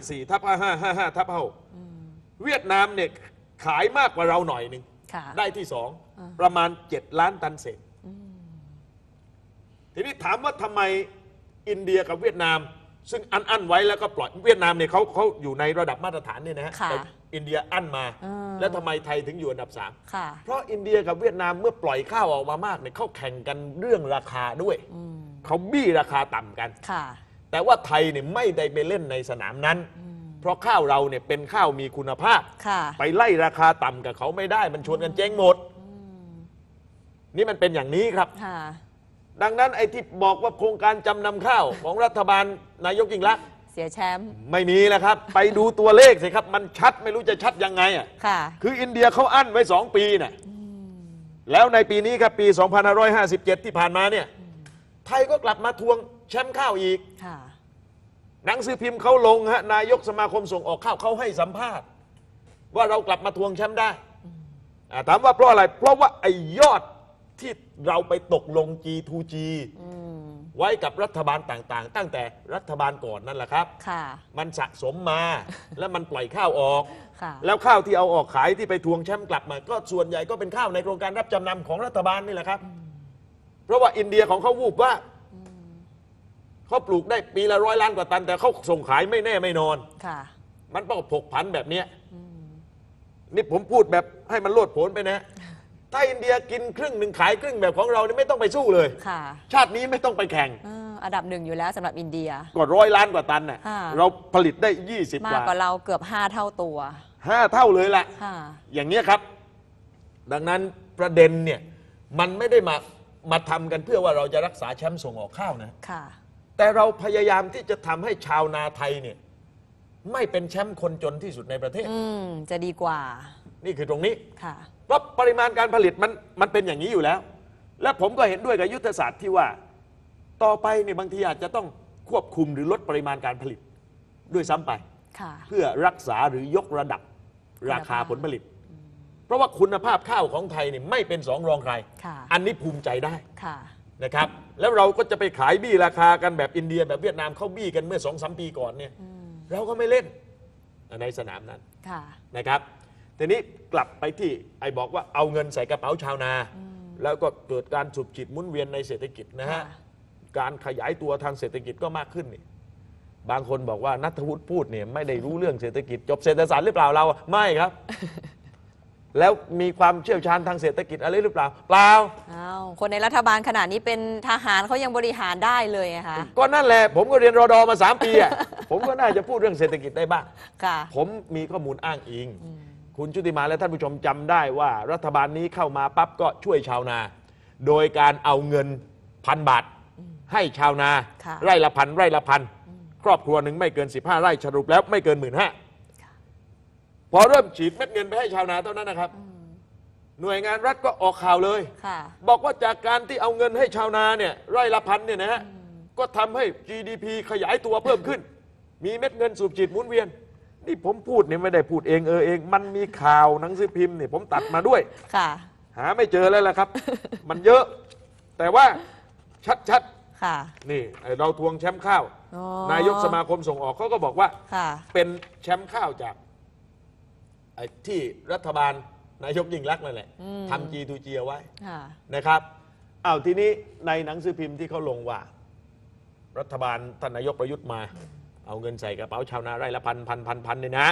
54/55 เวียดนามเนี่ยขายมากกว่าเราหน่อยหนึ่งค่ะได้ที่2ประมาณ7 ล้านตันเศษทีนี้ถามว่าทำไมอินเดียกับเวียดนาม ซึ่งอั้นไว้แล้วก็ปล่อยเวียดนามเนี่ยเขาอยู่ในระดับมาตรฐานเนี่ยนะฮะค่ะแต่อินเดียอั้นมา แล้วทำไมไทยถึงอยู่อันดับค่ะ 3เพราะอินเดียกับเวียดนามเมื่อปล่อยข้าวออกมามากเนี่ยเขาแข่งกันเรื่องราคาด้วยเขาบี้ราคาต่ำกันค่ะแต่ว่าไทยเนี่ยไม่ได้ไปเล่นในสนามนั้น เพราะข้าวเราเนี่ยเป็นข้าวมีคุณภาพค่ะไปไล่ราคาต่ำกับเขาไม่ได้มันชวนกันเจ๊งหมด นี่มันเป็นอย่างนี้ครับค่ะดังนั้นไอ้ที่บอกว่าโครงการจำนำข้าวของรัฐบาลนายกยิ่งลักษณ์เสียแชมป์ไม่มีแล้วครับ ไปดูตัวเลขสิครับ มันชัดไม่รู้จะชัดยังไงอ่ะค่ะคืออินเดียเขาอั้นไว้2 ปีน่ะแล้วในปีนี้ครับปี 2557 ที่ผ่านมาเนี่ยไทยก็กลับมาทวงแชมป์ข้าวอีกค่ะหนังสือพิมพ์เขาลงฮะนายกสมาคมส่งออกข้าวเขาให้สัมภาษณ์ ว่าเรากลับมาทวงแชมป์ได้ถามว่าเพราะอะไร เพราะว่าไอ้ยอดที่เราไปตกลง G2G ไว้กับรัฐบาลต่างๆ ตั้งแต่รัฐบาลก่อนนั่นแหละครับค่ะมันสะสมมาแล้วมันปล่อยข้าวออกค่ะแล้วข้าวที่เอาออกขายที่ไปทวงแชมป์กลับมา ก็ส่วนใหญ่ก็เป็นข้าวในโครงการรับจำนำของรัฐบาลนี่แหละครับ เพราะว่าอินเดียของเขาวูบว่าเขาปลูกได้ปีละ100 ล้านกว่าตัน แต่เขาส่งขายไม่แน่ไม่นอนค่ะมันต้องผกผันแบบเนี้ยนี่ผมพูดแบบให้มันโลดโผนไปนะ ถ้าอินเดียกินครึ่งหนึ่งขายครึ่งแบบของเรานี่ไม่ต้องไปสู้เลยค่ะชาตินี้ไม่ต้องไปแข่งอันดับ1อยู่แล้วสำหรับอินเดียก็100 ล้านกว่าตันน่ะค่ะเราผลิตได้20 มากกว่าเราเกือบ5 เท่าตัว 5 เท่าเลยแหละค่ะอย่างเนี้ยครับ ดังนั้นประเด็นเนี่ยมันไม่ได้มาทำกันเพื่อว่าเราจะรักษาแชมป์ส่งออกข้าวนะค่ะแต่เราพยายามที่จะทำให้ชาวนาไทยเนี่ยไม่เป็นแชมป์คนจนที่สุดในประเทศจะดีกว่านี่คือตรงนี้ค่ะเพราะปริมาณการผลิตมันเป็นอย่างนี้อยู่แล้ว และผมก็เห็นด้วยกับยุทธศาสตร์ที่ว่าต่อไปเนี่ยบางทีอาจจะต้องควบคุมหรือลดปริมาณการผลิตด้วยซ้ำไปค่ะเพื่อรักษาหรือยกระดับราคาผลผลิต เพราะว่าคุณภาพข้าวของไทยเนี่ยไม่เป็นสองรองใครค่ะอันนี้ภูมิใจได้ค่ะนะครับ แล้วเราก็จะไปขายบี้ราคากันแบบอินเดียแบบเวียดนามเขาบี้กันเมื่อ2-3 ปีก่อนเนี่ยเราก็ไม่เล่นในสนามนั้นค่ะนะครับทีนี้กลับไปที่ไอ้บอกว่าเอาเงินใส่กระเป๋าชาวนา แล้วก็เกิดการสูบฉีดหมุนเวียนในเศรษฐกิจนะฮะค่ะการขยายตัวทางเศรษฐกิจก็มากขึ้นนี่บางคนบอกว่าณัฐวุฒิพูดเนี่ยไม่ได้รู้เรื่องเศรษฐกิจจบเศรษฐศาสตร์หรือเปล่าเราไม่ครับ แล้วมีความเชี่ยวชาญทางเศรษฐกิจอะไรหรือเปล่าเปล่าอ้าวคนในรัฐบาลขนาดนี้เป็นทหารเขายังบริหารได้เลยไงคะก็นั่นแหละผมก็เรียนรอดอมา3 ปีอ่ะ ผมก็น่าจะพูดเรื่องเศรษฐกิจได้บ้างค่ะผมมีข้อมูลอ้างอิง คุณชุติมาและท่านผู้ชมจำได้ว่ารัฐบาลนี้เข้ามาปั๊บก็ช่วยชาวนา โดยการเอาเงิน1,000 บาท ให้ชาวนาค่ะไร่ละพันไร่ละพันครอบครัวหนึ่งไม่เกิน15 ไร่สรุปแล้วไม่เกิน15,000พอเริ่มฉีดเม็ดเงินไปให้ชาวนาเท่านั้นนะครับ หน่วยงานรัฐก็ออกข่าวเลยค่ะบอกว่าจากการที่เอาเงินให้ชาวนาเนี่ยไร่ละพันเนี่ยนะฮะก็ทำให้ GDP ขยายตัวเพิ่มขึ้น มีเม็ดเงินสูบฉีดหมุนเวียน นี่ผมพูดเนี่ยไม่ได้พูดเองเองมันมีข่าวหนังสือพิมพ์เนี่ยผมตัดมาด้วยค่ะหาไม่เจอแล้วล่ะครับ มันเยอะ แต่ว่าชัดค่ะๆนี่ไอ้เราทวงแชมป์ข้าวอ๋อนายกสมาคมส่งออกเขาก็บอกว่าค่ะเป็นแชมป์ข้าวจากไอ้ที่รัฐบาลนายกยิ่งรักษณ์นั่นแหละทำ G2G เอาไว้ค่ะนะครับอ้าวทีนี้ในหนังสือพิมพ์ที่เขาลงว่า รัฐบาลท่านนายกประยุทธ์มา เอาเงินใส่กระเป๋าชาวนาไร่ละพันเนี่ยนะ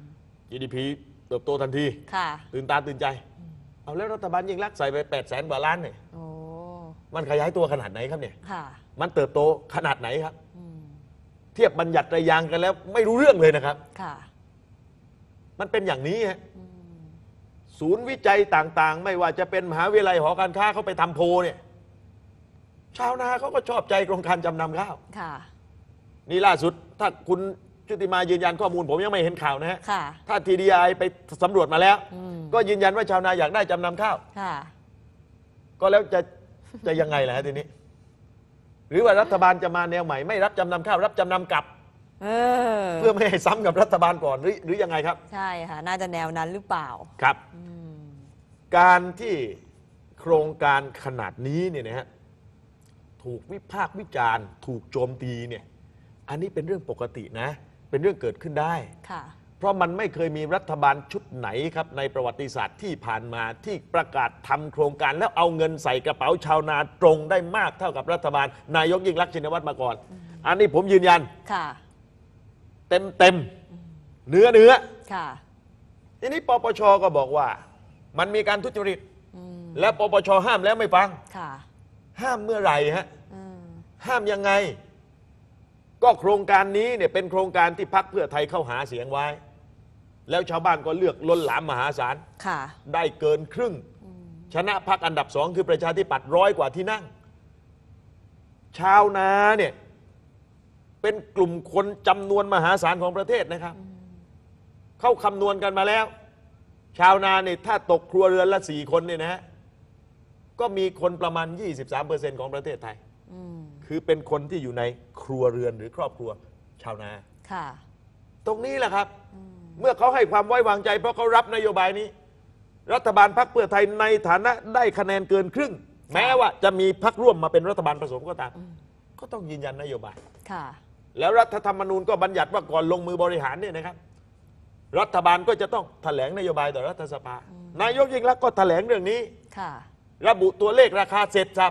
GDP เติบโตทันทีค่ะตื่นตาตื่นใจ เอาแล้วรัฐบาลยิ่งรักษณ์ใส่ไป800,000 กว่าล้านเนี่ยโอ้มันขยายตัวขนาดไหนครับเนี่ยค่ะมันเติบโตขนาดไหนครับ เทียบบัญญัติระยางกันแล้วไม่รู้เรื่องเลยนะครับค่ะมันเป็นอย่างนี้ฮะศูนย์วิจัยต่างๆ ไม่ว่าจะเป็นมหาวิทยาลัยหอการค้าเขาไปทำโพลเนี่ยชาวนาเขาก็ชอบใจโครงการจำนำข้าวค่ะนี่ล่าสุดถ้าคุณชุติมายืนยันข้อมูลผมยังไม่เห็นข่าวนะฮะค่ะถ้า TDI ไปสำรวจมาแล้ว ก็ยืนยันว่าชาวนาอยากได้จำนำข้าวค่ะก็แล้วจะยังไงล่ะฮะทีนี้ หรือว่ารัฐบาลจะมาแนวใหม่ไม่รับจำนำข้าวรับจำนำกลับ เพื่อไม่ให้ซ้ำกับรัฐบาลก่อนหรือยังไงครับใช่ค่ะ น่าจะแนวนั้นหรือเปล่าครับ การที่โครงการขนาดนี้เนี่ยนะฮะถูกวิพากษ์วิจารณ์ถูกโจมตีเนี่ยอันนี้เป็นเรื่องปกตินะ เป็นเรื่องเกิดขึ้นได้ค่ะเพราะมันไม่เคยมีรัฐบาลชุดไหนครับในประวัติศาสตร์ที่ผ่านมาที่ประกาศทำโครงการแล้วเอาเงินใส่กระเป๋าชาวนาตรงได้มากเท่ากับรัฐบาลนายกยิ่งรักษณ์ชินวัตรมาก่อน อันนี้ผมยืนยันค่ะเต็มเนื้อค่ะทีนี้ปปชก็บอกว่ามันมีการทุจริตและปปชห้ามแล้วไม่ฟังค่ะห้ามเมื่อไหร่ฮะห้ามยังไง ก็โครงการนี้เนี่ยเป็นโครงการที่พรรคเพื่อไทยเข้าหาเสียงไว้ แล้วชาวบ้านก็เลือกล้นหลามมหาศาลค่ะได้เกินครึ่ง ชนะพรรคอันดับ2คือประชาธิปัตย์100 กว่าที่นั่ง ชาวนาเนี่ยเป็นกลุ่มคนจำนวนมหาศาลของประเทศนะครับเขาคำนวณกันมาแล้ว ชาวนาเนี่ยถ้าตกครัวเรือนละ4 คนเนี่ยนะฮะก็มีคนประมาณ 23% ของประเทศไทย คือเป็นคนที่อยู่ในครัวเรือนหรือครอบครัวชาวนาค่ะตรงนี้แหละครับ เมื่อเขาให้ความไว้วางใจเพราะเขารับนโยบายนี้ รัฐบาลพรรคเพื่อไทยในฐานะได้คะแนนเกินครึ่ง แม้ว่าจะมีพรรคร่วมมาเป็นรัฐบาลผสมก็ตามก็ต้องยืนยันนโยบายค่ะแล้วรัฐธรรมนูญก็บัญญัติว่าก่อนลงมือบริหารเนี่ยนะครับ รัฐบาลก็จะต้องแถลงนโยบายต่อรัฐสภานายกยิ่งรักษณ์ก็แถลงเรื่องนี้ค่ะระบุตัวเลขราคาเสร็จสับ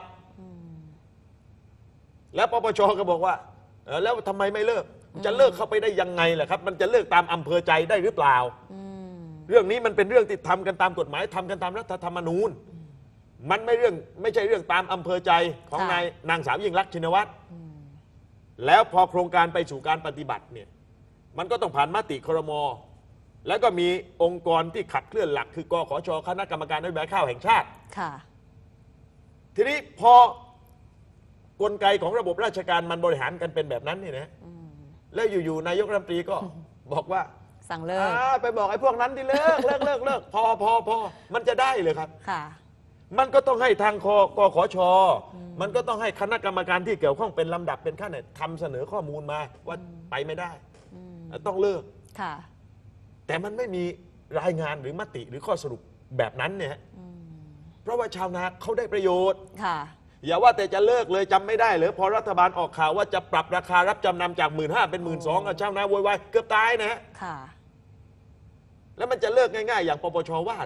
แล้วปปชก็บอกว่าแล้วทำไมไม่เลิกจะเลิกเข้าไปได้ยังไงล่ะครับ มันจะเลิกตามอำเภอใจได้หรือเปล่าเรื่องนี้มันเป็นเรื่องที่ทำกันตามกฎหมายทำกันตามรัฐธรรมนูญมันไม่ใช่เรื่องตามอำเภอใจของนางสาวยิ่งรักษณ์ชินวัตรแล้วพอโครงการไปสู่การปฏิบัติเนี่ยมันก็ต้องผ่านมติครม.แล้วก็มีองค์กรที่ขับเคลื่อนหลักคือกขช.คณะกรรมการนโยบายข้าวแห่งชาติค่ะทีนี้พอกลไกของระบบราชการมันบริหารกันเป็นแบบนั้นเนี่ยนะแล้วอยู่ๆนายกรัฐมนตรีก็บอกว่าสั่งเลิกไปบอกไอ้พวกนั้นที่เลิกพอมันจะได้เลยครับค่ะมันก็ต้องให้ทางกขชมันก็ต้องให้คณะกรรมการที่เกี่ยวข้องเป็นลำดับเป็นขั้นเนี่ยทำเสนอข้อมูลมาว่าไปไม่ได้ต้องเลิกค่ะแต่มันไม่มีรายงานหรือมติหรือข้อสรุปแบบนั้นเนี่ยเพราะว่าชาวนาเขาได้ประโยชน์ค่ะอย่าว่าแต่จะเลิกเลยจำไม่ได้เหรือพอรัฐบาลออกข่าวว่าจะปรับราคารับจำนำจาก 15,000 เป็น 12,000ชาวนาโวยวายเกือบตายนะฮะค่ะแล้วมันจะเลิกง่ายๆ อย่างปปชว่า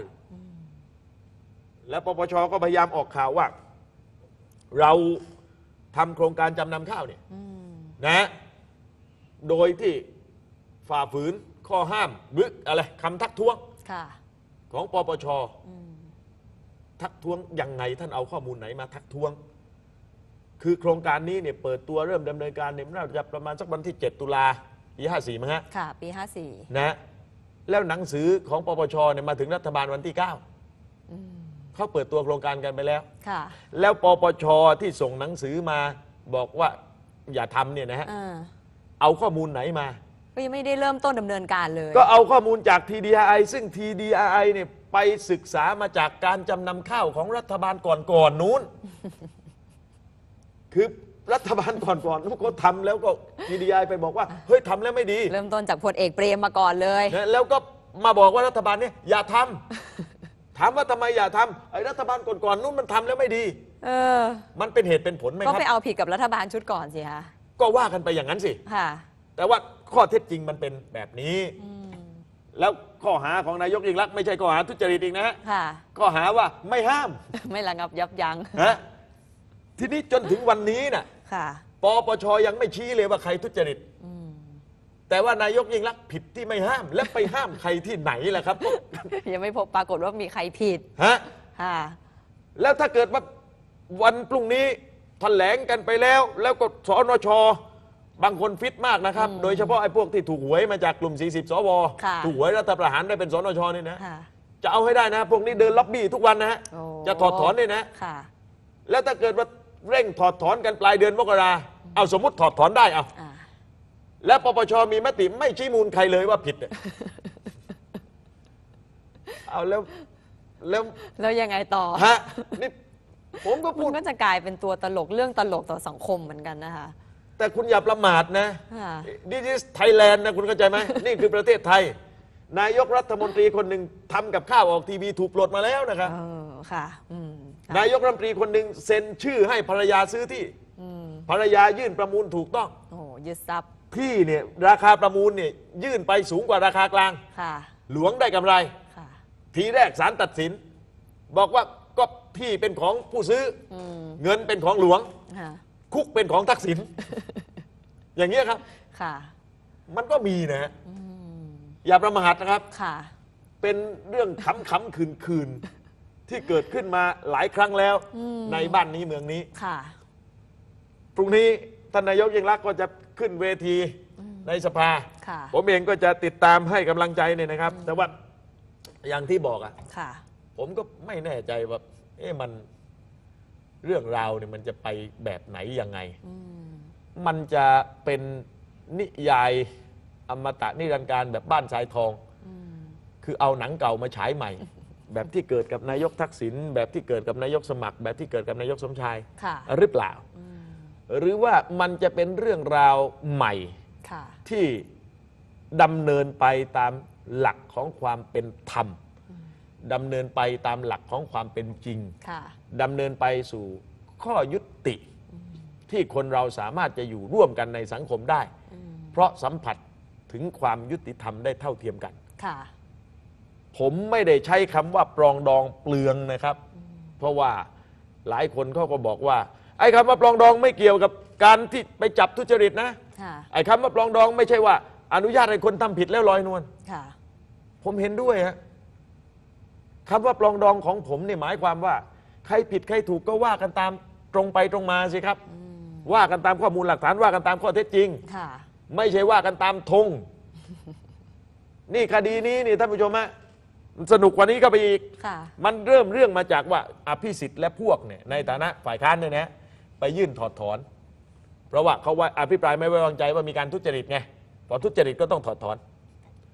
แล้วปปชก็พยายามออกข่าวว่า เราทำโครงการจำนำข้าวเนี่ยนะโดยที่ฝ่าฝืนข้อห้ามหรืออะไรคำทักท้วงค่ะของปปชทักท้วงยังไงท่านเอาข้อมูลไหนมาทักท้วง คือโครงการนี้เนี่ยเปิดตัวเริ่มดำเนินการเนี่ยน่าจะประมาณสักวันที่ 7 ตุลาปี54มั้งฮะค่ะ ปี 54 นะแล้วหนังสือของปปชเนี่ยมาถึงรัฐบาลวันที่ 9เขาเปิดตัวโครงการกันไปแล้วค่ะแล้วปปชที่ส่งหนังสือมาบอกว่าอย่าทำเนี่ยนะฮะเอาข้อมูลไหนมาก็ยังไม่ได้เริ่มต้นดำเนินการเลยก็เอาข้อมูลจาก TDI ซึ่ง TDI เนี่ยไปศึกษามาจากการจำนำข้าวของรัฐบาลก่อนนู้น คือรัฐบาลก่อนๆเขาทำแล้วก็ TDI ไปบอกว่าเฮ้ยทำแล้วไม่ดีเริ่มต้นจากพลเอกเปรมมาก่อนเลยนะแล้วก็มาบอกว่ารัฐบาลเนี่ยอย่าทำ ถามว่าทำไมอย่าทำไอ้รัฐบาลก่อนๆนู้นมันทำแล้วไม่ดีมันเป็นเหตุเป็นผลไหมครับก็ไปเอาผิดกับรัฐบาลชุดก่อนสิคะก็ว่ากันไปอย่างนั้นสิค่ะแต่ว่าข้อเท็จจริงมันเป็นแบบนี้แล้วข้อหาของนายกยิ่งลักษณ์ไม่ใช่ข้อหาทุจริตอีกนะฮะค่ะข้อหาว่าไม่ห้ามไม่ระงับยับยั้งฮะทีนี้จนถึงวันนี้น่ะค่ะปปชยังไม่ชี้เลยว่าใครทุจริตแต่ว่านายกยิ่งลักษณ์ผิดที่ไม่ห้าม และไปห้ามใครที่ไหนล่ะครับยังไม่พบปรากฏว่ามีใครผิดฮะค่ะแล้วถ้าเกิดว่าวันพรุ่งนี้แถลงกันไปแล้ว แล้วก็สนชบางคนฟิตมากนะครับ โดยเฉพาะไอ้พวกที่ถูกหวยมาจากกลุ่ม 40 สวค่ะถูกหวยรัฐประหารได้เป็นสนชนี่นะค่ะจะเอาให้ได้นะ พวกนี้เดินล็อบบี้ทุกวันนะฮะโอ้จะถอดถอนนี่นะค่ะแล้วถ้าเกิดว่าเร่งถอดถอนกันปลายเดือนมกราเอาสมมติถอดถอนได้เอาอ่าแล้วปปชมีมติไม่ชี้มูลใครเลยว่าผิดเนี่ย เอาแล้วแล้วยังไงต่อฮะนี่ผมก็พูมัดนก็จะกลายเป็นตัวตลกเรื่องตลกต่อสังคมเหมือนกันนะคะแต่คุณอย่าประมาทนะค่ะ This is Thailand นะคุณเข้าใจไหม นี่คือประเทศไทย นายกรัฐมนตรีคนหนึ่งทำกับข้าวออกทีวีถูกปลดมาแล้วนะครับค่ะค่ะนายกรัฐมนตรีคนหนึ่งเซ็นชื่อให้ภรรยาซื้อที่ภรรยายื่นประมูลถูกต้องโอ้โหยึดทรัพย์ที่เนี่ยราคาประมูลเนี่ยยื่นไปสูงกว่าราคากลางค่ะหลวงได้กำไรค่ะทีแรกศาลตัดสิน บอกว่าก็ที่เป็นของผู้ซื้อเงินเป็นของหลวงค่ะคุกเป็นของทักษิณ อย่างเงี้ยครับค่ะมันก็มีนะฮะอย่าประมาทนะครับค่ะเป็นเรื่องขำคืนที่เกิดขึ้นมาหลายครั้งแล้วในบ้านนี้เมืองนี้ค่ะพรุ่งนี้ท่านนายกยิ่งลักษณ์ก็จะขึ้นเวทีในสภาค่ะผมเองก็จะติดตามให้กำลังใจเนี่ยนะครับ แต่ว่าอย่างที่บอกอะค่ะผมก็ไม่แน่ใจว่ามันเรื่องราวเนี่ยมันจะไปแบบไหนยังไงมันจะเป็นนิยายอมตะนิรันดร์การแบบบ้านทรายทองคือเอาหนังเก่ามาฉายใหม่ แบบที่เกิดกับนายกทักษิณแบบที่เกิดกับนายกสมัคร แบบที่เกิดกับนายกสมชายค่ะหรือเปล่าหรือว่ามันจะเป็นเรื่องราวใหม่ค่ะที่ดำเนินไปตามหลักของความเป็นธรรมดำเนินไปตามหลักของความเป็นจริงค่ะดำเนินไปสู่ข้อยุติที่คนเราสามารถจะอยู่ร่วมกันในสังคมได้ เพราะสัมผัสถึงความยุติธรรมได้เท่าเทียมกันค่ะผมไม่ได้ใช้คำว่าปรองดองเปลืองนะครับ เพราะว่าหลายคนเขาก็บอกว่าไอ้คำว่าปรองดองไม่เกี่ยวกับการที่ไปจับทุจริตนะค่ะไอ้คำว่าปรองดองไม่ใช่ว่าอนุญาตให้คนทำผิดแล้วลอยนวลค่ะผมเห็นด้วยฮะคำว่าปรองดองของผมเนี่ยหมายความว่าใครผิดใครถูกก็ว่ากันตามตรงไปตรงมาสิครับว่ากันตามข้อมูลหลักฐานว่ากันตามข้อเท็จจริงค่ะไม่ใช่ว่ากันตามธง นี่คดีนี้นี่ท่านผู้ชมฮะสนุกกว่านี้ก็ไปอีกค่ะมันเริ่มเรื่องมาจากว่าอภิสิทธิ์และพวกเนี่ยในฐานะฝ่ายค้านเนี่ยนะไปยื่นถอดถอน เพราะว่าเขาว่าอภิปรายไม่ไว้วางใจว่ามีการทุจริตไงพอทุจริตก็ต้องถอดถอน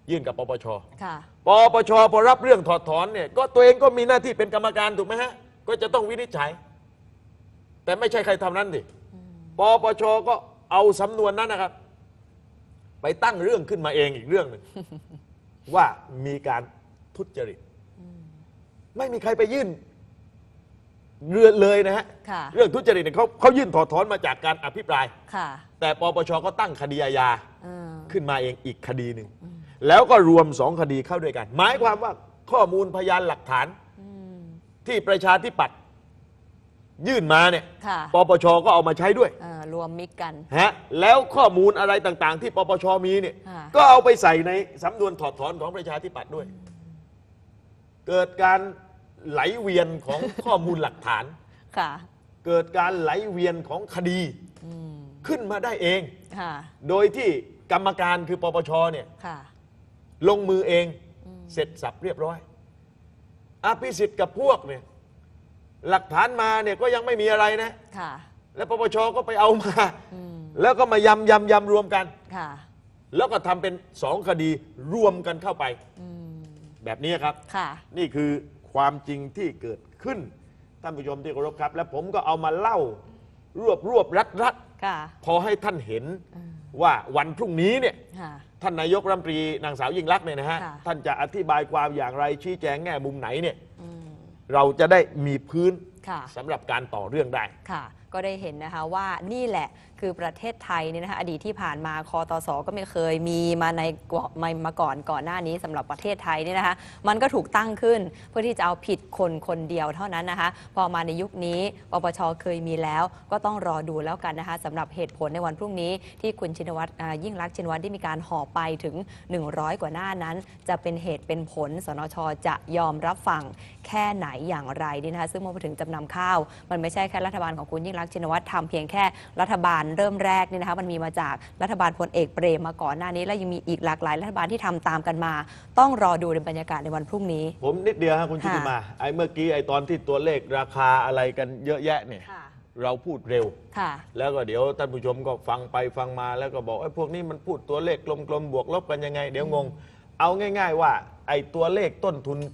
ยื่นกับปปชค่ะปปชพอรับเรื่องถอดถอนเนี่ยก็ตัวเองก็มีหน้าที่เป็นกรรมการถูกไหมฮะก็จะต้องวินิจฉัย แต่ไม่ใช่ใครทำนั้นดิปปชก็เอาสำนวนนั้นนะครับ ไปตั้งเรื่องขึ้นมาเองอีกเรื่องหนึ่ง ว่ามีการทุจริตไม่มีใครไปยื่นเรือเลยนะฮะค่ะเรื่องทุจริตเนี่ยเขายื่นถอดถอนมาจากการอภิปรายค่ะแต่ปปชก็ตั้งคดีอาญาอืมขึ้นมาเองอีกคดีหนึ่งแล้วก็รวมสองคดีเข้าด้วยกัน หมายความว่าข้อมูลพยานหลักฐานที่ประชาธิปัตย์ยื่นมาเนี่ยค่ะปปชก็เอามาใช้ด้วยรวมมิกกันฮะแล้วข้อมูลอะไรต่างๆ ที่ปปชมีเนี่ยค่ะก็เอาไปใส่ในสำนวนถอดถอนของประชาธิปัตย์ด้วย เกิดการไหลเวียนของข้อมูลหลักฐานค่ะเกิดการไหลเวียนของคดีขึ้นมาได้เองค่ะโดยที่กรรมการคือปปชเนี่ยค่ะลงมือเองเสร็จสับเรียบร้อยอภิสิทธิ์กับพวกเนี่ยหลักฐานมาเนี่ยก็ยังไม่มีอะไรนะค่ะแล้วปปชก็ไปเอามา แล้วก็มายำรวมกันค่ะแล้วก็ทำเป็นสองคดีรวมกันเข้าไปแบบนี้ครับค่ะนี่คือความจริงที่เกิดขึ้นท่านผู้ชมที่เคารพครับ และผมก็เอามาเล่ารวบรัดค่ะพอให้ท่านเห็นว่าวันพรุ่งนี้เนี่ยค่ะท่านนายกรัฐมนตรีนางสาวยิ่งลักษณ์เนี่ยนะฮะค่ะท่านจะอธิบายความอย่างไรชี้แจงแง่มุมไหนเนี่ยเราจะได้มีพื้นค่ะสำหรับการต่อเรื่องได้ค่ะ ก็ได้เห็นนะคะว่านี่แหละคือประเทศไทยเนี่ยนะคะอดีตที่ผ่านมาคตสก็ไม่เคยมีมาในมาก่อนหน้านี้สำหรับประเทศไทยเนี่ยนะคะมันก็ถูกตั้งขึ้นเพื่อที่จะเอาผิดคนเดียวเท่านั้นนะคะพอมาในยุคนี้ปปชเคยมีแล้วก็ต้องรอดูแล้วกันนะคะสำหรับเหตุผลในวันพรุ่งนี้ที่คุณชินวัตรยิ่งลักษณ์ชินวัตรได้มีการห่อไปถึง100 กว่าหน้านั้น จะเป็นเหตุเป็นผลสนชจะยอมรับฟังแค่ไหนอย่างไรนี่นะคะซึ่งเมื่อมาถึงจำนำข้าวมันไม่ใช่แค่รัฐบาลของคุณยิ่งลักษณ์ชินวัตรทำเพียงแค่รัฐบาลเริ่มแรกนี่นะคะมันมีมาจากรัฐบาลพลเอกเปรมมาก่อนหน้านี้และยังมีอีกหลากหลายรัฐบาลที่ทำตามกันมา ต้องรอดูในบรรยากาศในวันพรุ่งนี้ผมนิดเดียวฮะคุณชุติมาค่ะไอ้เมื่อกี้ไอ้ตอนที่ตัวเลขราคาอะไรกันเยอะแยะเนี่ยค่ะเราพูดเร็วค่ะแล้วก็เดี๋ยวท่านผู้ชมก็ฟังไปฟังมาแล้วก็บอกไอ้พวกนี้มันพูดตัวเลขกลมๆบวกลบกันยังไง เดี๋ยวงง เอาง่าย ๆ ว่าไอ้ตัวเลขต้นทุน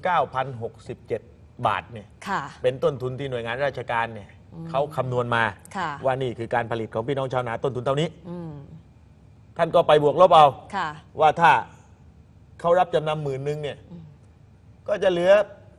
9,067 บาทเนี่ยค่ะเป็นต้นทุนที่หน่วยงานราชการเนี่ยเขาคำนวณมาค่ะว่านี่คือการผลิตของพี่น้องชาวนาต้นทุนเท่านี้อืมท่านก็ไปบวกลบเอาค่ะว่าถ้าเขารับจำนำ10,000เนี่ยก็จะเหลือ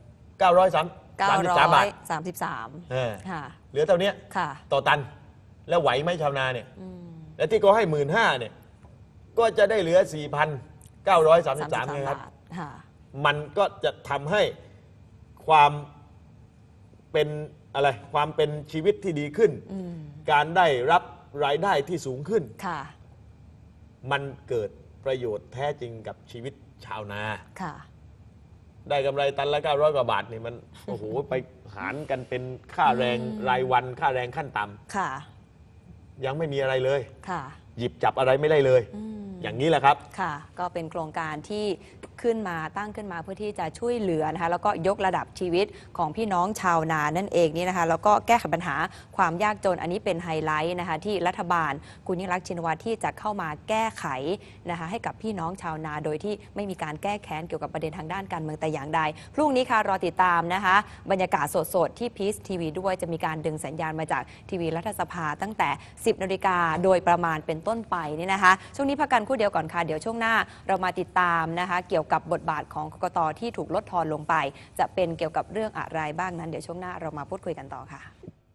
933 บาท 933 เออค่ะเหลือเท่านี้ค่ะต่อตัน แล้วไหวไหมชาวนาเนี่ยและที่เขาให้15,000เนี่ยก็จะได้เหลือ 4,933ไงครับบาทค่ะมันก็จะทำให้ความเป็นอะไรความเป็นชีวิตที่ดีขึ้น การได้รับรายได้ที่สูงขึ้นค่ะมันเกิดประโยชน์แท้จริงกับชีวิตชาวนาค่ะได้กำไรตันละ900 กว่าบาทนี่มัน โอ้โห ไปหารกันเป็นค่าแรงรายวันค่าแรงขั้นต่ค่ะำยังไม่มีอะไรเลยค่ะหยิบจับอะไรไม่ได้เลย อย่างนี้แหละครับค่ะ ก็เป็นโครงการที่ขึ้นมาตั้งขึ้นมาเพื่อที่จะช่วยเหลือนะคะแล้วก็ยกระดับชีวิตของพี่น้องชาวนานั่นเองนี่นะคะแล้วก็แก้ไขปัญหาความยากจนอันนี้เป็นไฮไลท์นะคะที่รัฐบาลคุณยิ่งรักษณ์ชินวัตรที่จะเข้ามาแก้ไขนะคะให้กับพี่น้องชาวนาโดยที่ไม่มีการแก้แค้นเกี่ยวกับประเด็นทางด้านการเมืองแต่อย่างใดพรุ่งนี้ค่ะรอติดตามนะคะบรรยากาศสดๆที่พีซทีวีด้วยจะมีการดึงสัญญาณมาจากทีวีรัฐสภาตั้งแต่ 10 นาฬิกาโดยประมาณเป็นต้นไปนี่นะคะช่วงนี้พักกันครู่เดียวก่อนค่ะเดี๋ยวช่วงหน้าเรามาติดตามนะคะเกี่ยวกับบทบาทของกกต.ที่ถูกลดทอนลงไป จะเป็นเกี่ยวกับเรื่องอะไรบ้างนั้นเดี๋ยวช่วงหน้าเรามาพูดคุยกันต่อค่ะ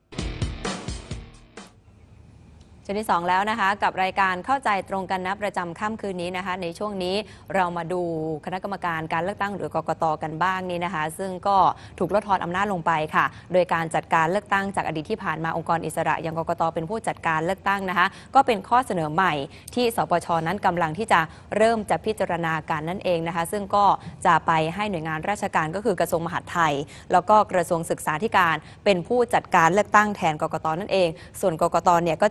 ช่วงที่ 2 แล้วนะคะกับรายการเข้าใจตรงกันนะประจำค่ำคืนนี้นะคะในช่วงนี้เรามาดูคณะกรรมการการเลือกตั้งหรือกกต.กันบ้างนี่นะคะซึ่งก็ถูกลดทอนอำนาจลงไปค่ะโดยการจัดการเลือกตั้งจากอดีตที่ผ่านมาองค์กรอิสระอย่างกกต.เป็นผู้จัดการเลือกตั้งนะคะก็เป็นข้อเสนอใหม่ที่สปช.นั้นกำลังที่จะเริ่มจะพิจารณาการนั่นเองนะคะซึ่งก็จะไปให้หน่วยงานราชการก็คือกระทรวงมหาดไทยแล้วก็กระทรวงศึกษาธิการเป็นผู้จัดการเลือกตั้งแทนกกต.นั่นเองส่วนกกต.เนี่ยก็จะมีอำนาจ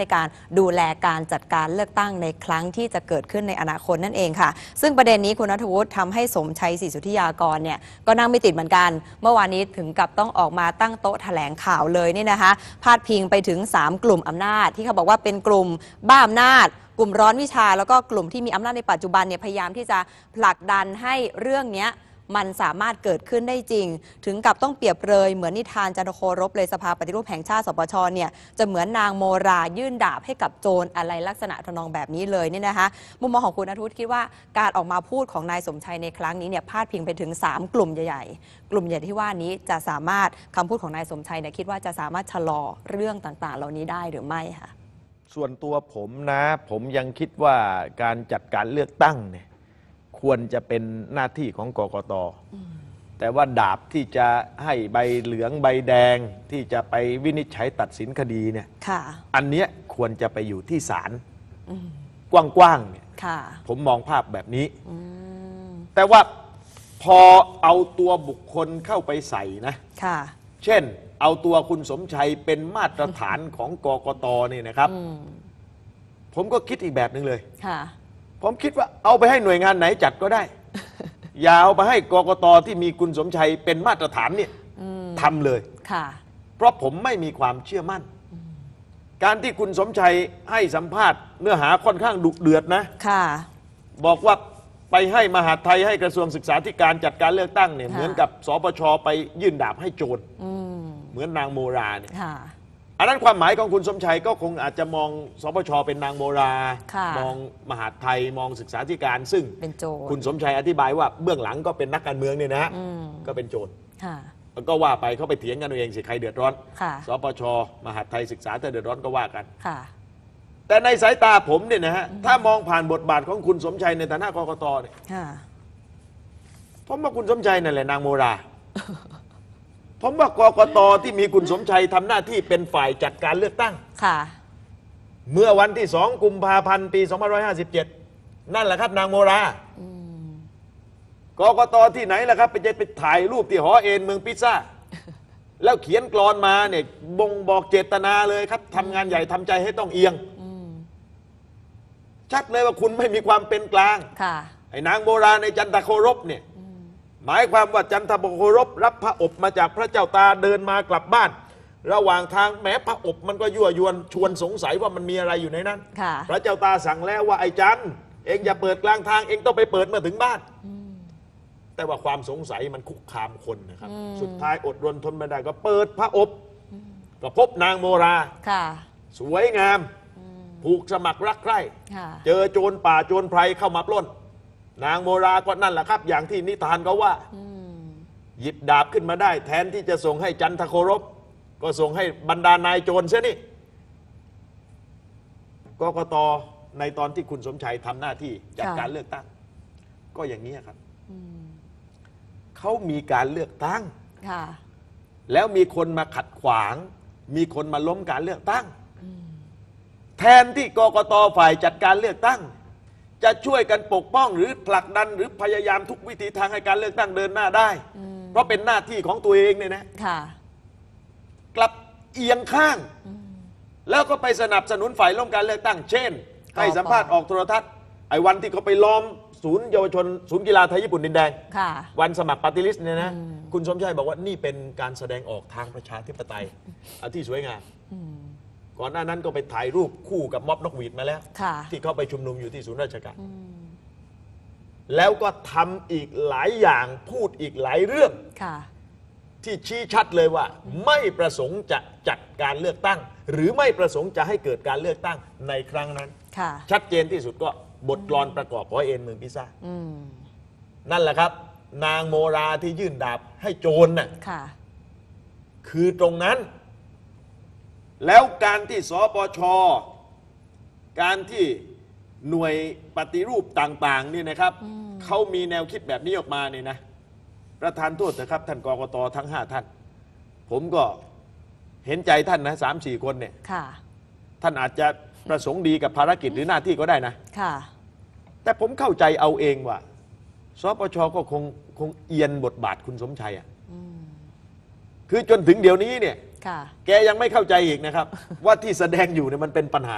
ในการดูแลการจัดการเลือกตั้งในครั้งที่จะเกิดขึ้นในอนาคตนั่นเองค่ะซึ่งประเด็นนี้คุณณัฐวุฒิทำให้สมชัยศรีสุทธิยากรเนี่ยก็นั่งไม่ติดเหมือนกันเมื่อวานนี้ถึงกับต้องออกมาตั้งโต๊ะแถลงข่าวเลยนี่นะคะพาดพิงไปถึง3กลุ่มอำนาจที่เขาบอกว่าเป็นกลุ่มบ้าอำนาจกลุ่มร้อนวิชาแล้วก็กลุ่มที่มีอำนาจในปัจจุบันเนี่ยพยายามที่จะผลักดันให้เรื่องนี้มันสามารถเกิดขึ้นได้จริงถึงกับต้องเปรียบเปรยเหมือนนิทานจันทโครบเลยสภาปฏิรูปแห่งชาติสปชเนี่ยจะเหมือนนางโมรายื่นดาบให้กับโจรอะไรลักษณะทำนองแบบนี้เลยเนี่ยนะคะมุมมองของคุณณัฐวุฒิคิดว่าการออกมาพูดของนายสมชัยในครั้งนี้เนี่ยพาดพิงไปถึง3กลุ่มใหญ่ๆกลุ่มใหญ่ที่ว่านี้จะสามารถคำพูดของนายสมชัยเนี่ยคิดว่าจะสามารถชะลอเรื่องต่างๆเหล่านี้ได้หรือไม่คะส่วนตัวผมนะผมยังคิดว่าการจัดการเลือกตั้งเนี่ยควรจะเป็นหน้าที่ของกกต.แต่ว่าดาบที่จะให้ใบเหลืองใบแดงที่จะไปวินิจฉัยตัดสินคดีเนี่ยอันเนี้ยควรจะไปอยู่ที่ศาลกว้างๆเนี่ยผมมองภาพแบบนี้แต่ว่าพอเอาตัวบุคคลเข้าไปใส่นะเช่นเอาตัวคุณสมชัยเป็นมาตรฐานของกกต.นี่นะครับผมก็คิดอีกแบบหนึ่งเลยผมคิดว่าเอาไปให้หน่วยงานไหนจัดก็ได้ อย่าเอาไปให้กกต.ที่มีคุณสมชัยเป็นมาตรฐานเนี่ยทำเลยเพราะผมไม่มีความเชื่อมั่นการที่คุณสมชัยให้สัมภาษณ์เนื้อหาค่อนข้างดุเดือดนะบอกว่าไปให้มหาดไทยให้กระทรวงศึกษาธิการจัดการเลือกตั้งเนี่ยเหมือนกับสปช.ไปยื่นดาบให้โจรเหมือนนางโมราเนี่ยอันนั้นความหมายของคุณสมชัยก็คงอาจจะมองสปช.เป็นนางโมรามองมหาดไทยมองศึกษาธิการซึ่งคุณสมชัยอธิบายว่าเบื้องหลังก็เป็นนักการเมืองเนี่ยนะก็เป็นโจรก็ว่าไปเขาไปเถียงกันเองสิใครเดือดร้อนสปช.มหาดไทยศึกษาถ้าเดือดร้อนก็ว่ากันแต่ในสายตาผมเนี่ยนะฮะถ้ามองผ่านบทบาทของคุณสมชัยในฐานะกกต.เนี่ยผมว่าคุณสมชัยนั่นแหละนางโมราผมว่ากกต.ที่มีคุณสมชัยทำหน้าที่เป็นฝ่ายจัดการเลือกตั้งเมื่อวันที่2 กุมภาพันธ์ปี 2557นั่นแหละครับนางโมรากกต.ที่ไหนล่ะครับไปถ่ายรูปที่หอเอ็นเมืองพิซซ่าแล้วเขียนกลอนมาเนี่ยบ่งบอกเจตนาเลยครับทำงานใหญ่ทำใจให้ต้องเอียงชัดเลยว่าคุณไม่มีความเป็นกลางไอ้นางโมราในจันทโครบเนี่ยหมายความว่าจันทโครบรับพระอบมาจากพระเจ้าตาเดินมากลับบ้านระหว่างทางแม้พระอบมันก็ยั่วยวนชวนสงสัยว่ามันมีอะไรอยู่ในนั้นพระเจ้าตาสั่งแล้วว่าไอ้จันเองอย่าเปิดกลางทางเองต้องไปเปิดเมื่อถึงบ้านแต่ว่าความสงสัยมันคุกคามคนนะครับสุดท้ายอดรนทนไม่ได้ก็เปิดพระอบก็พบนางโมราสวยงามผูกสมัครรักใคร่เจอโจรป่าโจรไพรเข้ามาปล้นนางโมราก็นั่นแหละครับอย่างที่นิทานเขาว่าหยิบดาบขึ้นมาได้แทนที่จะส่งให้จันทโครบก็ส่งให้บรรดานายโจรเสียนี่กกต.ในตอนที่คุณสมชัยทำหน้าที่จัดการเลือกตั้งก็อย่างนี้ครับเขามีการเลือกตั้งแล้วมีคนมาขัดขวางมีคนมาล้มการเลือกตั้งแทนที่กกต.ฝ่ายจัดการเลือกตั้งจะช่วยกันปกป้องหรือผลักดันหรือพยายามทุกวิถีทางให้การเลือกตั้งเดินหน้าได้เพราะเป็นหน้าที่ของตัวเองเนี่ยนะกลับเอียงข้างแล้วก็ไปสนับสนุนฝ่ายล้มการเลือกตั้งเช่นให้สัมภาษณ์ออกโทรทัศน์ไอ้วันที่เขาไปล้อมศูนย์เยาวชนศูนย์กีฬาไทยญี่ปุ่นดินแดงวันสมัครปฏิริษีเนี่ยนะคุณสมชัยบอกว่านี่เป็นการแสดงออกทางประชาธิปไตยที่สวยงามก่อนหน้านั้นก็ไปถ่ายรูปคู่กับม็อบนกหวีดมาแล้วที่เข้าไปชุมนุมอยู่ที่ศูนย์ราชการแล้วก็ทำอีกหลายอย่างพูดอีกหลายเรื่องที่ชี้ชัดเลยว่าไม่ประสงค์จะจัดการเลือกตั้งหรือไม่ประสงค์จะให้เกิดการเลือกตั้งในครั้งนั้นชัดเจนที่สุดก็บทกลอนประกอบหอเอ็นเมืองพิซซ่านั่นแหละครับนางโมราที่ยื่นดาบให้โจรน่ะคือตรงนั้นแล้วการที่สปช.การที่หน่วยปฏิรูปต่างๆนี่นะครับเขามีแนวคิดแบบนี้ออกมาเนี่ยนะประธานโทษนะครับท่านกกต.ทั้ง5ท่านผมก็เห็นใจท่านนะ 3-4 คนเนี่ยท่านอาจจะประสงค์ดีกับภารกิจหรือหน้าที่ก็ได้นะแต่ผมเข้าใจเอาเองว่าสปช.ก็คงเอียนบทบาทคุณสมชัยคือจนถึงเดี๋ยวนี้เนี่ยค่ะแกยังไม่เข้าใจอีกนะครับ ว่าที่แสดงอยู่เนี่ยมันเป็นปัญหา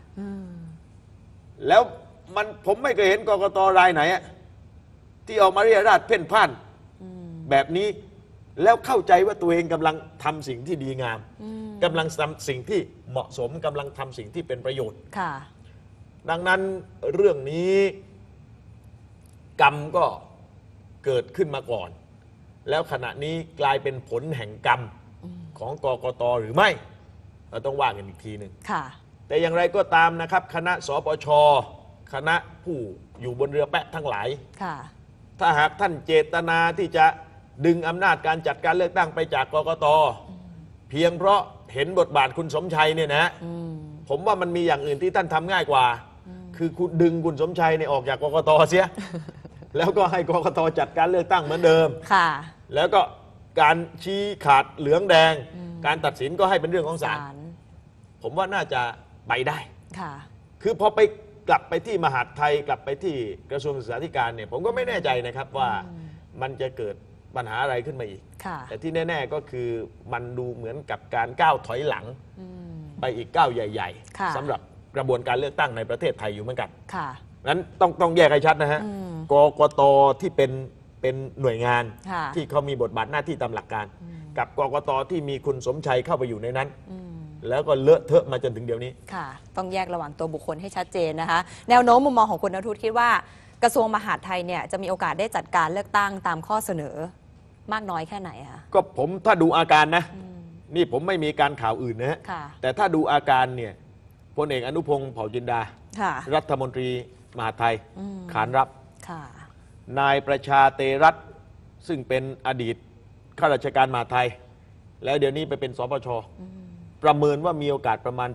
แล้วผมไม่เคยเห็นกกตรายไหนอะที่ออกมาเรียราดเพ่นพ่านแบบนี้แล้วเข้าใจว่าตัวเองกำลังทำสิ่งที่ดีงามกำลังทำสิ่งที่เหมาะสมกำลังทำสิ่งที่เป็นประโยชน์ค่ะดังนั้นเรื่องนี้กรรมก็เกิดขึ้นมาก่อน แล้วขณะนี้กลายเป็นผลแห่งกรรมของกกตหรือไม่เราต้องว่ากันอีกทีหนึ่งค่ะแต่อย่างไรก็ตามนะครับคณะสปชคณะผู้อยู่บนเรือแปะทั้งหลายค่ะถ้าหากท่านเจตนาที่จะดึงอำนาจการจัดการเลือกตั้งไปจากกกตเพียงเพราะเห็นบทบาทคุณสมชัยเนี่ยนะผมว่ามันมีอย่างอื่นที่ท่านทำง่ายกว่าคือคุณดึงคุณสมชัยเนี่ยออกจากกกตเสีย แล้วก็ให้กกตจัดการเลือกตั้งเหมือนเดิมค่ะแล้วก็การชี้ขาดเหลืองแดง การตัดสินก็ให้เป็นเรื่องของศาลผมว่าน่าจะไปได้ค่ะคือพอไปกลับไปที่มหาดไทยกลับไปที่กระทรวงศึกษาธิการเนี่ยผมก็ไม่แน่ใจนะครับว่ามันจะเกิดปัญหาอะไรขึ้นมาอีกค่ะแต่ที่แน่ ๆก็คือมันดูเหมือนกับการก้าวถอยหลังไปอีกก้าวใหญ่ค่ะๆสำหรับกระบวนการเลือกตั้งในประเทศไทยอยู่เหมือนกันค่ะนั้นต้องแยกให้ชัดนะฮะกกตที่เป็นหน่วยงานค่ะที่เขามีบทบาทหน้าที่ตามหลักการ กับกกตที่มีคุณสมชัยเข้าไปอยู่ในนั้น แล้วก็เลอะเทอะมาจนถึงเดี๋ยวนี้ค่ะ ต้องแยกระหว่างตัวบุคคลให้ชัดเจนนะคะ แนวโน้มมุมมองของคุณณทูตคิดว่ากระทรวงมหาดไทยเนี่ยจะมีโอกาสได้จัดการเลือกตั้งตามข้อเสนอมากน้อยแค่ไหนคะก็ผมถ้าดูอาการนะนี่ผมไม่มีการข่าวอื่นนะฮะค่ะแต่ถ้าดูอาการเนี่ยพลเอกอนุพงศ์เผ่าจินดาค่ะรัฐมนตรีมหาดไทยขานรับค่ะนายประชาเตรัตน์ซึ่งเป็นอดีตข้าราชการมหาดไทย แล้วเดี๋ยวนี้ไปเป็นสปชประเมินว่ามีโอกาสประมาณ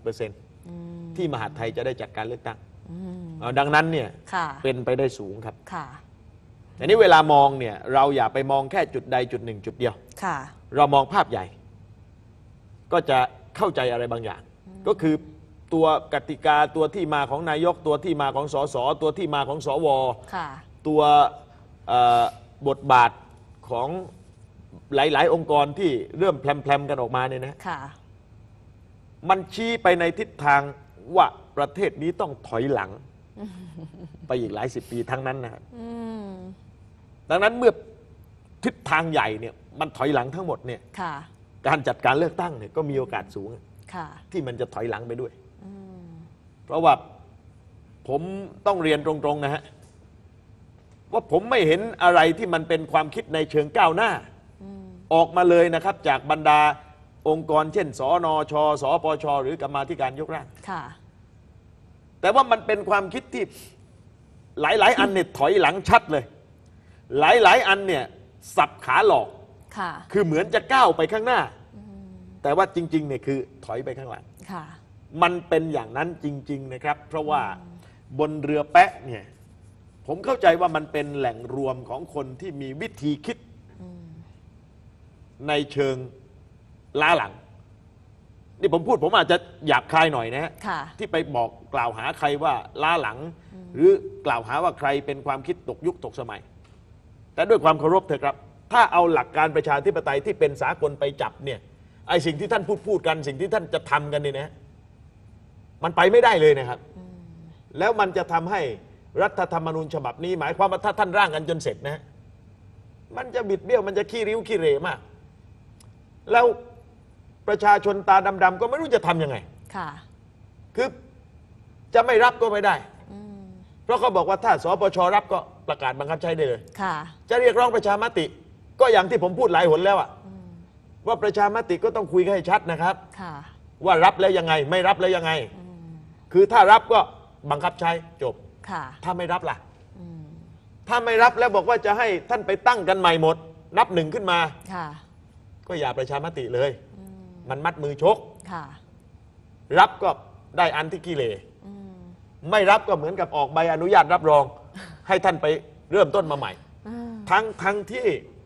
80%ที่มหาดไทยจะได้จัดการเลือกตั้งดังนั้นเนี่ยค่ะเป็นไปได้สูงครับค่ะอันนี้เวลามองเนี่ยเราอย่าไปมองแค่จุดใดจุดหนึ่งจุดเดียวค่ะเรามองภาพใหญ่ ก็จะเข้าใจอะไรบางอย่าง ก็คือตัวกติกาตัวที่มาของนายกตัวที่มาของสสตัวที่มาของสวค่ะตัวบทบาทของหลาย ๆ องค์กรที่เริ่มแพรมๆกันออกมาเนี่ยนะค่ะมันชี้ไปในทิศทางว่าประเทศนี้ต้องถอยหลัง ไปอีกหลายสิบปีทั้งนั้นนะครับดังนั้นเมื่อทิศทางใหญ่เนี่ยมันถอยหลังทั้งหมดเนี่ยค่ะการจัดการเลือกตั้งเนี่ยก็มีโอกาสสูงค่ะที่มันจะถอยหลังไปด้วย เพราะว่าผมต้องเรียนตรงๆนะฮะว่าผมไม่เห็นอะไรที่มันเป็นความคิดในเชิงก้าวหน้าออกมาเลยนะครับจากบรรดาองค์กรเช่นสนชสปชหรือกรรมาธิการยกร่างค่ะแต่ว่ามันเป็นความคิดที่หลายๆอันเนี่ยถอยหลังชัดเลย หลายๆอันเนี่ยสับขาหลอกค่ะคือเหมือนจะก้าวไปข้างหน้า แต่ว่าจริงๆเนี่ยคือถอยไปข้างหลังค่ะมันเป็นอย่างนั้นจริง ๆนะครับ เพราะว่าบนเรือแปะเนี่ยผมเข้าใจว่ามันเป็นแหล่งรวมของคนที่มีวิธีคิดในเชิงล้าหลังนี่ผมพูดผมอาจจะหยาบคายหน่อยนะฮะค่ะที่ไปบอกกล่าวหาใครว่าล้าหลัง หรือกล่าวหาว่าใครเป็นความคิดตกยุคตกสมัย แต่ด้วยความเคารพเถอะครับ ถ้าเอาหลักการประชาธิปไตยที่เป็นสากลไปจับเนี่ยไอ้สิ่งที่ท่านพูดกันสิ่งที่ท่านจะทำกันเนี่ยนะมันไปไม่ได้เลยนะครับ แล้วมันจะทำให้รัฐธรรมนูญฉบับนี้หมายความว่าถ้าท่านร่างกันจนเสร็จนะมันจะบิดเบี้ยวมันจะขี้ริ้วขี้เหร่มาก แล้วประชาชนตาดำๆก็ไม่รู้จะทำยังไงค่ะคือจะไม่รับก็ไม่ได้ เพราะเขาบอกว่าถ้าสปชรับก็ประกาศบังคับใช้ได้เลยค่ะจะเรียกร้องประชามติ ก็อย่างที่ผมพูดหลายหนแล้วอะว่าประชามติก็ต้องคุยกันให้ชัดนะครับค่ะว่ารับแล้วยังไง ไม่รับแล้วยังไง คือถ้ารับก็บังคับใช้จบค่ะถ้าไม่รับล่ะถ้าไม่รับแล้วบอกว่าจะให้ท่านไปตั้งกันใหม่หมด นับหนึ่งขึ้นมาค่ะก็อย่าประชามติเลย มันมัดมือชกค่ะรับก็ได้อันที่กิเลสไม่รับก็เหมือนกับออกใบอนุญาตรับรอง ให้ท่านไปเริ่มต้นมาใหม่ ทั้งที่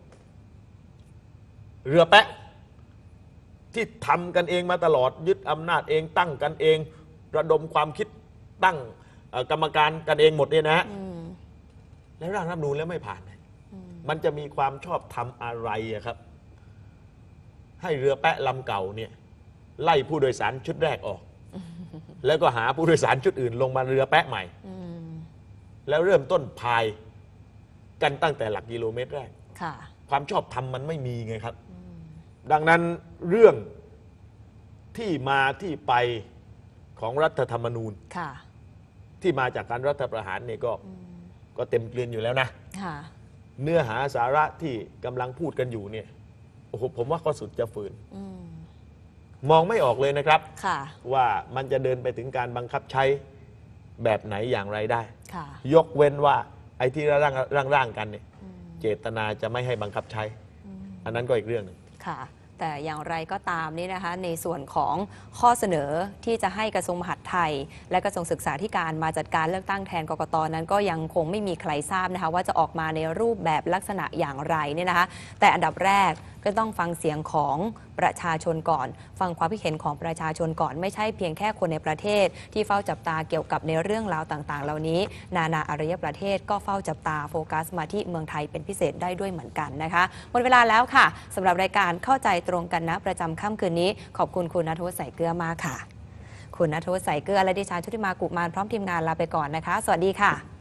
เรือแปะที่ทำกันเองมาตลอดยึดอำนาจเองตั้งกันเอง ระดมความคิดตั้งกรรมการกันเองหมดเนี่ยนะฮะแล้วร่างรัฐธรรมนูญแล้วไม่ผ่านมันจะมีความชอบธรรมอะไรอะครับให้เรือแปะลำเก่าเนี่ยไล่ผู้โดยสารชุดแรกออก แล้วก็หาผู้โดยสารชุดอื่นลงมาเรือแปะใหม่ แล้วเริ่มต้นพายกันตั้งแต่หลักกิโลเมตรแรกความชอบธรรมมันไม่มีไงครับ ดังนั้นเรื่องที่มาที่ไปของรัฐธรรมนูญที่มาจากการรัฐประหารเนี่ยก็เต็มเกลียนอยู่แล้วนะเนื้อหาสาระที่กำลังพูดกันอยู่เนี่ยโอ้โหผมว่าก็สุดจะฝืนมองไม่ออกเลยนะครับว่ามันจะเดินไปถึงการบังคับใช้แบบไหนอย่างไรได้ยกเว้นว่าไอ้ที่ร่างกันเนี่ยเจตนาจะไม่ให้บังคับใช้อันนั้นก็อีกเรื่องหนึ่งแต่อย่างไรก็ตามนี่นะคะในส่วนของข้อเสนอที่จะให้กระทรวงมหาดไทยและกระทรวงศึกษาธิการมาจัดการเลือกตั้งแทนกกต.นั้นก็ยังคงไม่มีใครทราบนะคะว่าจะออกมาในรูปแบบลักษณะอย่างไรเนี่ยนะคะแต่อันดับแรกก็ต้องฟังเสียงของประชาชนก่อนฟังความคิดเห็นของประชาชนก่อนไม่ใช่เพียงแค่คนในประเทศที่เฝ้าจับตาเกี่ยวกับในเรื่องราวต่างๆเหล่านี้นานาอารยประเทศก็เฝ้าจับตาโฟกัสมาที่เมืองไทยเป็นพิเศษได้ด้วยเหมือนกันนะคะหมดเวลาแล้วค่ะสำหรับรายการเข้าใจตรงกันนะประจำค่ำคืนนี้ขอบคุณคุณณัฐวุฒิ ใส่เกลือมากค่ะคุณณัฐวุฒิ ใส่เกลือและดิฉันชุติมากุมารพร้อมทีมงานลาไปก่อนนะคะสวัสดีค่ะ